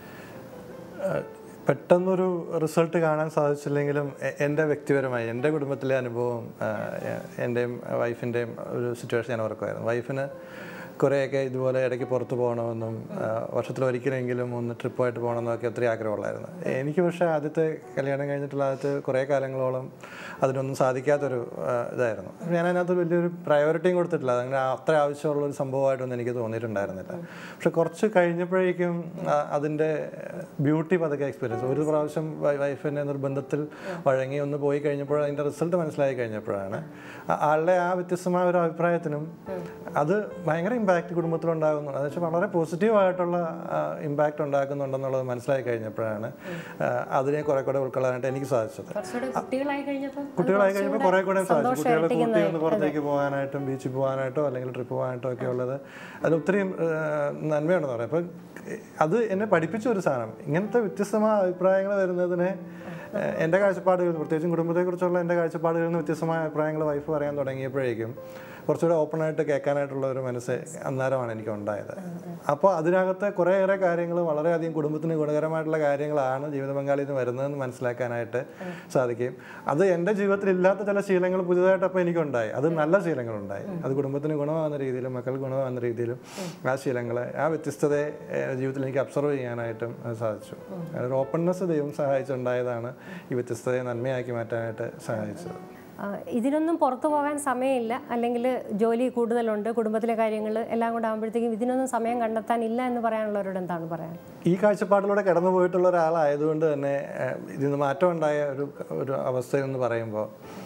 Speaker 3: പെട്ടെന്നൊരു റിസൾട്ട് കാണാൻ സാധിച്ചില്ലെങ്കിലും എൻ്റെ വ്യക്തിപരമായി എൻ്റെ കുടുംബത്തിലെ അനുഭവം, എൻ്റെയും വൈഫിൻ്റെയും ഒരു സിറ്റുവേഷൻ ഞാൻ ഓർക്കുമായിരുന്നു. വൈഫിന് കുറേയൊക്കെ ഇതുപോലെ ഇടയ്ക്ക് പുറത്ത് പോകണമെന്നും വർഷത്തിലൊരിക്കലെങ്കിലും ഒന്ന് ട്രിപ്പായിട്ട് പോകണമെന്നൊക്കെ ഒത്തിരി ആഗ്രഹമുള്ളായിരുന്നു. എനിക്ക് പക്ഷേ ആദ്യത്തെ കല്യാണം കഴിഞ്ഞിട്ടുള്ള ആദ്യത്തെ കുറേ കാലങ്ങളോളം അതിനൊന്നും സാധിക്കാത്തൊരു ഇതായിരുന്നു. ഞാൻ അതിനകത്ത് വലിയൊരു പ്രയോറിറ്റിയും കൊടുത്തിട്ടില്ല. അങ്ങനെ അത്ര ആവശ്യമുള്ളൊരു സംഭവമായിട്ടൊന്നും എനിക്ക് തോന്നിയിട്ടുണ്ടായിരുന്നില്ല. പക്ഷെ കുറച്ച് കഴിഞ്ഞപ്പോഴേക്കും അതിൻ്റെ ബ്യൂട്ടി പതുക്കെ എക്സ്പീരിയൻസ്, ഒരു പ്രാവശ്യം വൈഫിൻ്റെ നിർബന്ധത്തിൽ വഴങ്ങി ഒന്ന് പോയി കഴിഞ്ഞപ്പോൾ അതിൻ്റെ റിസൾട്ട് മനസ്സിലായി കഴിഞ്ഞപ്പോഴാണ് ആളുടെ ആ വ്യത്യസ്തമായ ഒരു അഭിപ്രായത്തിനും അത് ഭയങ്കര ഇമ്പാക്റ്റ് കുടുംബത്തിലുണ്ടാകുന്നുണ്ട്. അത് വെച്ചാൽ വളരെ പോസിറ്റീവായിട്ടുള്ള ഇമ്പാക്റ്റ് ഉണ്ടാക്കുന്നുണ്ടെന്നുള്ളത് മനസ്സിലായി കഴിഞ്ഞപ്പോഴാണ് അതിനെ കുറെ കൂടെ ഉൾക്കൊള്ളാനായിട്ട് എനിക്ക് സാധിച്ചത്. കുട്ടികളായി കഴിഞ്ഞപ്പോൾ കുറെ കൂടെ സാധിച്ചു. കുട്ടികളെ കൂട്ടി ഒന്ന് പുറത്തേക്ക് പോകാനായിട്ടും ബീച്ചിൽ പോകാനായിട്ടോ അല്ലെങ്കിൽ ട്രിപ്പ് പോകാനായിട്ടോ ഒക്കെ ഉള്ളത് അതിൽ ഒത്തിരി നന്മയുണ്ടെന്ന് പറയാം. അപ്പം അത് എന്നെ പഠിപ്പിച്ച ഒരു സാധനം, ഇങ്ങനത്തെ വ്യത്യസ്തമായ അഭിപ്രായങ്ങൾ വരുന്നതിനെ എൻ്റെ കാഴ്ചപ്പാടുകൾ, പ്രത്യേകിച്ചും കുടുംബത്തെക്കുറിച്ചുള്ള എൻ്റെ കാഴ്ചപ്പാടുകളിൽ നിന്ന് വ്യത്യസ്തമായ അഭിപ്രായങ്ങൾ വൈഫ് പറയാൻ തുടങ്ങിയപ്പോഴേക്കും കുറച്ചുകൂടെ ഓപ്പണായിട്ട് കേൾക്കാനായിട്ടുള്ള ഒരു മനസ്സ് അന്നേരമാണ് എനിക്ക് ഉണ്ടായത്. അപ്പോൾ അതിനകത്ത് കുറേയേറെ കാര്യങ്ങൾ, വളരെയധികം കുടുംബത്തിന് ഗുണകരമായിട്ടുള്ള കാര്യങ്ങളാണ് ജീവിത പങ്കാളിയിൽ നിന്ന് വരുന്നതെന്ന് മനസ്സിലാക്കാനായിട്ട് സാധിക്കും. അത് എൻ്റെ ജീവിതത്തിൽ ഇല്ലാത്ത ചില ശീലങ്ങൾ പുതിയതായിട്ട് അപ്പോൾ എനിക്കുണ്ടായി. അത് നല്ല ശീലങ്ങളുണ്ടായി. അത് കുടുംബത്തിന് ഗുണമാകുന്ന രീതിയിലും മക്കൾക്ക് ഗുണമാകുന്ന രീതിയിലും ആ ശീലങ്ങളെ, ആ വ്യത്യസ്തതയെ ജീവിതത്തിൽ എനിക്ക് അബ്സർവ് ചെയ്യാനായിട്ടും സാധിച്ചു. ഒരു ഓപ്പൺനെസ് ദൈവം സഹായിച്ചുണ്ടായതാണ് ഈ വ്യത്യസ്തതയെ നന്മയാക്കി മാറ്റാനായിട്ട് സഹായിച്ചത്.
Speaker 1: ഇതിനൊന്നും പുറത്തു പോകാൻ സമയമില്ല, അല്ലെങ്കിൽ ജോലി കൂടുതലുണ്ട്, കുടുംബത്തിലെ കാര്യങ്ങൾ എല്ലാം കൂടെ ആകുമ്പോഴത്തേക്കും ഇതിനൊന്നും സമയം കണ്ടെത്താനില്ല എന്ന് പറയാനുള്ളവരോട് എന്താണ് പറയാൻ?
Speaker 3: ഈ കാഴ്ചപ്പാടിലൂടെ കടന്നു പോയിട്ടുള്ള ഒരാളായതുകൊണ്ട് തന്നെ ഇതിന് മാറ്റം ഉണ്ടായ ഒരു അവസ്ഥയെന്ന് പറയുമ്പോൾ,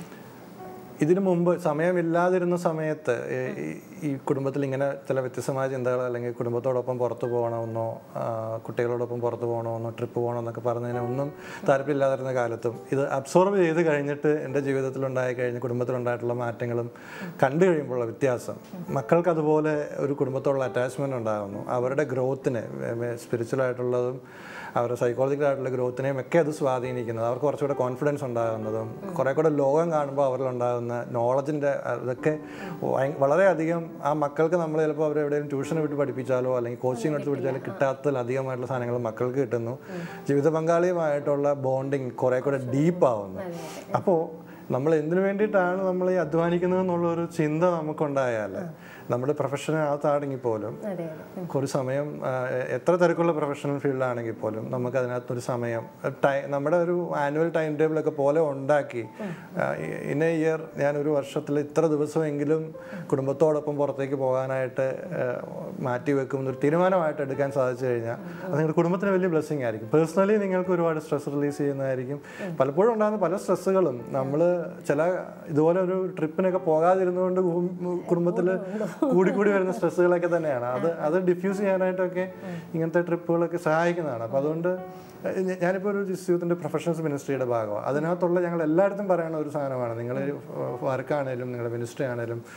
Speaker 3: ഇതിനു മുമ്പ് സമയമില്ലാതിരുന്ന സമയത്ത് ഈ കുടുംബത്തിൽ ഇങ്ങനെ ചില വ്യത്യസ്തമായ ചിന്തകൾ, അല്ലെങ്കിൽ കുടുംബത്തോടൊപ്പം പുറത്തു പോകണമെന്നോ കുട്ടികളോടൊപ്പം പുറത്തു പോകണമെന്നോ ട്രിപ്പ് പോകണമെന്നൊക്കെ പറഞ്ഞതിനൊന്നും താല്പര്യമില്ലാതിരുന്ന കാലത്തും ഇത് അബ്സോർബ് ചെയ്ത് കഴിഞ്ഞിട്ട് എൻ്റെ ജീവിതത്തിലുണ്ടായി കഴിഞ്ഞ് കുടുംബത്തിലുണ്ടായിട്ടുള്ള മാറ്റങ്ങളും കണ്ടു കഴിയുമ്പോഴുള്ള വ്യത്യാസം, മക്കൾക്ക് അതുപോലെ ഒരു കുടുംബത്തോടുള്ള അറ്റാച്ച്മെൻറ്റ് ഉണ്ടാകുന്നു. അവരുടെ ഗ്രോത്തിന്, സ്പിരിച്വലായിട്ടുള്ളതും അവരുടെ സൈക്കോളജിക്കലായിട്ടുള്ള ഗ്രോത്തിനെയും ഒക്കെ അത് സ്വാധീനിക്കുന്നത്, അവർക്ക് കുറച്ചുകൂടെ കോൺഫിഡൻസ് ഉണ്ടാകുന്നതും കുറേ കൂടെ ലോകം കാണുമ്പോൾ അവരിലുണ്ടാകുന്ന നോളജിൻ്റെ ഇതൊക്കെ വളരെയധികം ആ മക്കൾക്ക് നമ്മൾ ചിലപ്പോൾ അവരെവിടെയും ട്യൂഷന് വിട്ട് പഠിപ്പിച്ചാലോ അല്ലെങ്കിൽ കോച്ചിങ് എടുത്ത് പഠിച്ചാലോ കിട്ടാത്തതിലധികമായിട്ടുള്ള സാധനങ്ങൾ മക്കൾക്ക് കിട്ടുന്നു. ജീവിത പങ്കാളിയുമായിട്ടുള്ള ബോണ്ടിങ് കുറേ കൂടെ ഡീപ്പാവുന്നു. അപ്പോൾ നമ്മൾ എന്തിനു വേണ്ടിയിട്ടാണ് നമ്മൾ ഈ അധ്വാനിക്കുന്നത് എന്നുള്ളൊരു ചിന്ത നമുക്കുണ്ടായാൽ നമ്മുടെ പ്രൊഫഷനകത്താണെങ്കിൽ പോലും ഒരു സമയം, എത്ര തിരക്കുള്ള പ്രൊഫഷണൽ ഫീൽഡാണെങ്കിൽ പോലും നമുക്ക് അതിനകത്തൊരു സമയം, നമ്മുടെ ഒരു ആനുവൽ ടൈം ടേബിളൊക്കെ പോലെ ഉണ്ടാക്കി ഇൻ എ ഇയർ ഞാൻ ഒരു വർഷത്തിൽ ഇത്ര ദിവസമെങ്കിലും കുടുംബത്തോടൊപ്പം പുറത്തേക്ക് പോകാനായിട്ട് മാറ്റി വെക്കുന്നൊരു തീരുമാനമായിട്ട് എടുക്കാൻ സാധിച്ചു കഴിഞ്ഞാൽ അത് നിങ്ങളുടെ കുടുംബത്തിന് വലിയ ബ്ലെസ്സിങ് ആയിരിക്കും. പേഴ്സണലി നിങ്ങൾക്ക് ഒരുപാട് സ്ട്രെസ് റിലീസ് ചെയ്യുന്നതായിരിക്കും. പലപ്പോഴും ഉണ്ടാകുന്ന പല സ്ട്രെസ്സുകളും നമ്മൾ ചില ഇതുപോലെ ഒരു ട്രിപ്പിനൊക്കെ പോകാതിരുന്നുകൊണ്ട് കുടുംബത്തിൽ കൂടി വരുന്ന സ്ട്രെസ്സുകളൊക്കെ തന്നെയാണ്. അത് ഡിഫ്യൂസ് ചെയ്യാനായിട്ടൊക്കെ ഇങ്ങനത്തെ ട്രിപ്പുകളൊക്കെ സഹായിക്കുന്നതാണ്. അപ്പോൾ അതുകൊണ്ട് ഞാനിപ്പോൾ ഒരു ജിസ്യൂത്തിൻ്റെ പ്രൊഫഷണൽസ് മിനിസ്ട്രിയുടെ ഭാഗമാണ്. അതിനകത്തുള്ള ഞങ്ങൾ എല്ലായിടത്തും പറയുന്ന ഒരു സാധനമാണ്, നിങ്ങൾ വർക്കാണേലും നിങ്ങളുടെ മിനിസ്ട്രി ആണേലും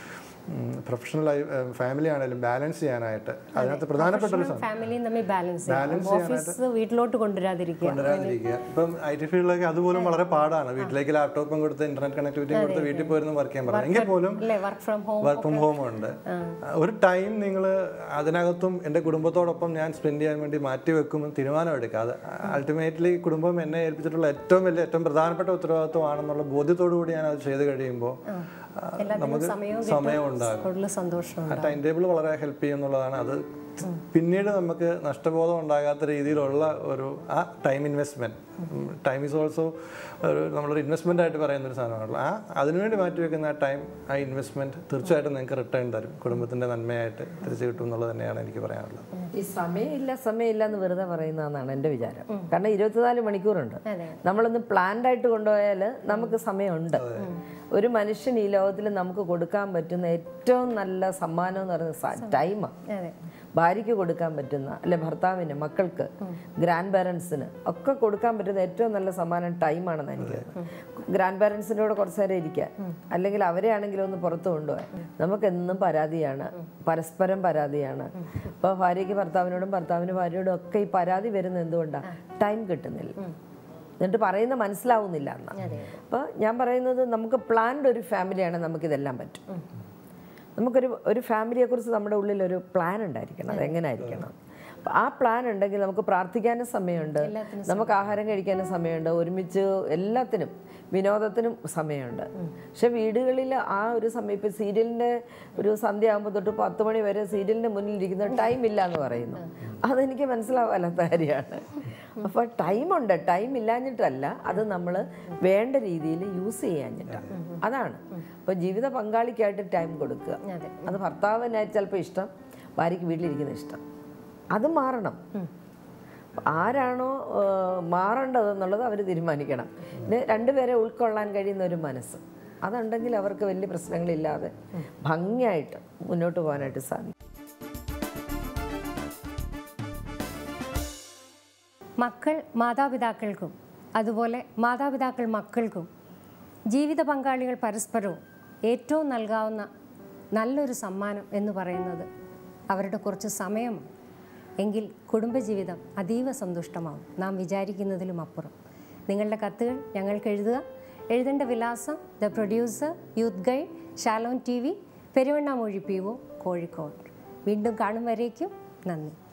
Speaker 3: പ്രൊഫഷണൽ ഫാമിലി ആണെങ്കിലും ബാലൻസ് ചെയ്യാനായിട്ട് അതിനകത്ത് പ്രധാനപ്പെട്ട ഒരു
Speaker 1: ഫാമിലിയും തമ്മിൽ ബാലൻസ് ഓഫീസ് വീട്ടിലോട്ട് കൊണ്ടുവരാതിരിക്കുക.
Speaker 3: ഇപ്പം IT ഫീൽഡിലൊക്കെ അതുപോലും വളരെ പാടാണ്. വീട്ടിലേക്ക് ലാപ്ടോപ്പും കൊടുത്ത് ഇന്റർനെറ്റ് കണക്ടിവിറ്റിയും കൊടുത്ത് വീട്ടിൽ പോയിരുന്നു വർക്ക് ചെയ്യാൻ പറഞ്ഞു. എങ്കിൽ പോലും
Speaker 1: വർക്ക് ഫ്രം
Speaker 3: ഹോം ഉണ്ട്. ഒരു ടൈം നിങ്ങൾ അതിനകത്തും എൻ്റെ കുടുംബത്തോടൊപ്പം ഞാൻ സ്പെൻഡ് ചെയ്യാൻ വേണ്ടി മാറ്റി വെക്കുമെന്ന് തീരുമാനം എടുക്കുക. അത് അൾട്ടിമേറ്റ്ലി കുടുംബം എന്നെ ഏൽപ്പിച്ചിട്ടുള്ള ഏറ്റവും പ്രധാനപ്പെട്ട ഉത്തരവാദിത്വമാണെന്നുള്ള ബോധ്യത്തോടു കൂടി ഞാൻ അത് ചെയ്ത് കഴിയുമ്പോൾ നമുക്ക് സമയം ഉണ്ടാകും. ആ ടൈം ടേബിൾ വളരെ ഹെൽപ്പ് ചെയ്യുന്നുള്ളതാണ്. അത് പിന്നീട് നമുക്ക് നഷ്ടബോധം ഉണ്ടാകാത്ത രീതിയിലുള്ള ഒരു ആ time investment. Time is also നമ്മളൊരു ഇൻവെസ്റ്റ്മെന്റ് ആയിട്ട് പറയുന്നൊരു സാധനമാണല്ലോ. അതിനുവേണ്ടി മാറ്റിവെക്കുന്ന ആ ടൈം, ആ ഇൻവെസ്റ്റ്മെന്റ് തീർച്ചയായിട്ടും നിങ്ങൾക്ക് റിട്ടേൺ തരും, കുടുംബത്തിന്റെ നന്മയായിട്ട് തിരിച്ചു കിട്ടും എന്നുള്ളത് തന്നെയാണ് എനിക്ക് പറയാനുള്ളത്.
Speaker 2: ഈ സമയമില്ല എന്ന് വെറുതെ പറയുന്നതെന്നാണ് എൻ്റെ വിചാരം. കാരണം 24 മണിക്കൂറുണ്ട്. നമ്മളൊന്ന് പ്ലാൻഡ് ആയിട്ട് കൊണ്ടുപോയാൽ നമുക്ക് സമയമുണ്ട്. ഒരു മനുഷ്യൻ ഈ ലോകത്തിൽ നമുക്ക് കൊടുക്കാൻ പറ്റുന്ന ഏറ്റവും നല്ല സമ്മാനം എന്ന് പറയുന്നത് ടൈമാണ്. ഭാര്യയ്ക്ക് കൊടുക്കാൻ പറ്റുന്ന, അല്ലെ ഭർത്താവിന്, മക്കൾക്ക്, ഗ്രാൻഡ് പാരൻസിന് ഒക്കെ കൊടുക്കാൻ പറ്റുന്ന ഏറ്റവും നല്ല സമ്മാനം ടൈമാണെന്ന് എനിക്ക്. ഗ്രാൻഡ് പാരൻസിൻ്റെ കൂടെ കുറച്ച് നേരം ഇരിക്കാൻ, അല്ലെങ്കിൽ അവരെ ആണെങ്കിലും ഒന്ന് പുറത്ത് കൊണ്ടുപോകാൻ. നമുക്കെന്നും പരാതിയാണ്, പരസ്പരം പരാതിയാണ്. ഇപ്പോൾ ഭാര്യയ്ക്ക് ഭർത്താവിനോടും ഭർത്താവിന് ഭാര്യയോടും ഒക്കെ ഈ പരാതി വരുന്നത് എന്തുകൊണ്ടാണ്? ടൈം കിട്ടുന്നില്ല, എന്നിട്ട് പറയുന്നത് മനസ്സിലാവുന്നില്ല എന്നാണ്. അപ്പോൾ ഞാൻ പറയുന്നത് നമുക്ക് പ്ലാൻഡ് ഒരു ഫാമിലിയാണ്, നമുക്കിതെല്ലാം പറ്റും. നമുക്കൊരു ഫാമിലിയെക്കുറിച്ച് നമ്മുടെ ഉള്ളിലൊരു പ്ലാൻ ഉണ്ടായിരിക്കണം. അതെങ്ങനെ ആയിരിക്കണം? അപ്പം ആ പ്ലാൻ ഉണ്ടെങ്കിൽ നമുക്ക് പ്രാർത്ഥിക്കാനും സമയമുണ്ട്, നമുക്ക് ആഹാരം കഴിക്കാനും സമയമുണ്ട്, ഒരുമിച്ച് എല്ലാത്തിനും വിനോദത്തിനും സമയമുണ്ട്. പക്ഷെ വീടുകളിൽ ആ ഒരു സമയം, ഇപ്പം സീരിയലിൻ്റെ ഒരു സന്ധ്യ ആകുമ്പോൾ തൊട്ട് 10 മണി വരെ സീരിയലിൻ്റെ മുന്നിലിരിക്കുന്ന ടൈം ഇല്ല എന്ന് പറയുന്നു. അതെനിക്ക് മനസ്സിലാവാത്ത കാര്യമാണ്. അപ്പോൾ ടൈമുണ്ട്, ടൈം ഇല്ലാഞ്ഞിട്ടല്ല, അത് നമ്മൾ വേണ്ട രീതിയിൽ യൂസ് ചെയ്യാഞ്ഞിട്ടാണ്. അതാണ്. അപ്പോൾ ജീവിത പങ്കാളിക്കായിട്ട് ടൈം കൊടുക്കുക. അത് ഭർത്താവിനായിട്ട് ചിലപ്പോൾ ഇഷ്ടം, ഭാര്യയ്ക്ക് വീട്ടിലിരിക്കുന്ന ഇഷ്ടം, അത് മാറണം. ആരാണോ മാറേണ്ടതെന്നുള്ളത് അവർ തീരുമാനിക്കണം. പിന്നെ രണ്ടുപേരെ ഉൾക്കൊള്ളാൻ കഴിയുന്ന ഒരു മനസ്സ്, അതുണ്ടെങ്കിൽ അവർക്ക് വലിയ പ്രശ്നങ്ങളില്ലാതെ ഭംഗിയായിട്ട് മുന്നോട്ട് പോകാനായിട്ട് സാധിക്കും.
Speaker 1: മക്കൾ മാതാപിതാക്കൾക്കും അതുപോലെ മാതാപിതാക്കൾ മക്കൾക്കും ജീവിത പങ്കാളികൾ പരസ്പരവും ഏറ്റവും നൽകാവുന്ന നല്ലൊരു സമ്മാനം എന്ന് പറയുന്നത് അവരുടെ കുറച്ച് സമയമാണ്. എങ്കിൽ കുടുംബജീവിതം അതീവ സന്തുഷ്ടമാവും, നാം വിചാരിക്കുന്നതിലും അപ്പുറം. നിങ്ങളുടെ കത്തുകൾ ഞങ്ങൾക്ക് എഴുതുക. എഴുതേണ്ട വിലാസം: the producer, youth guide, Shalom TV, Peruvannamuzhi PO, Kozhikode. വീണ്ടും കാണും വരേക്കും നന്ദി.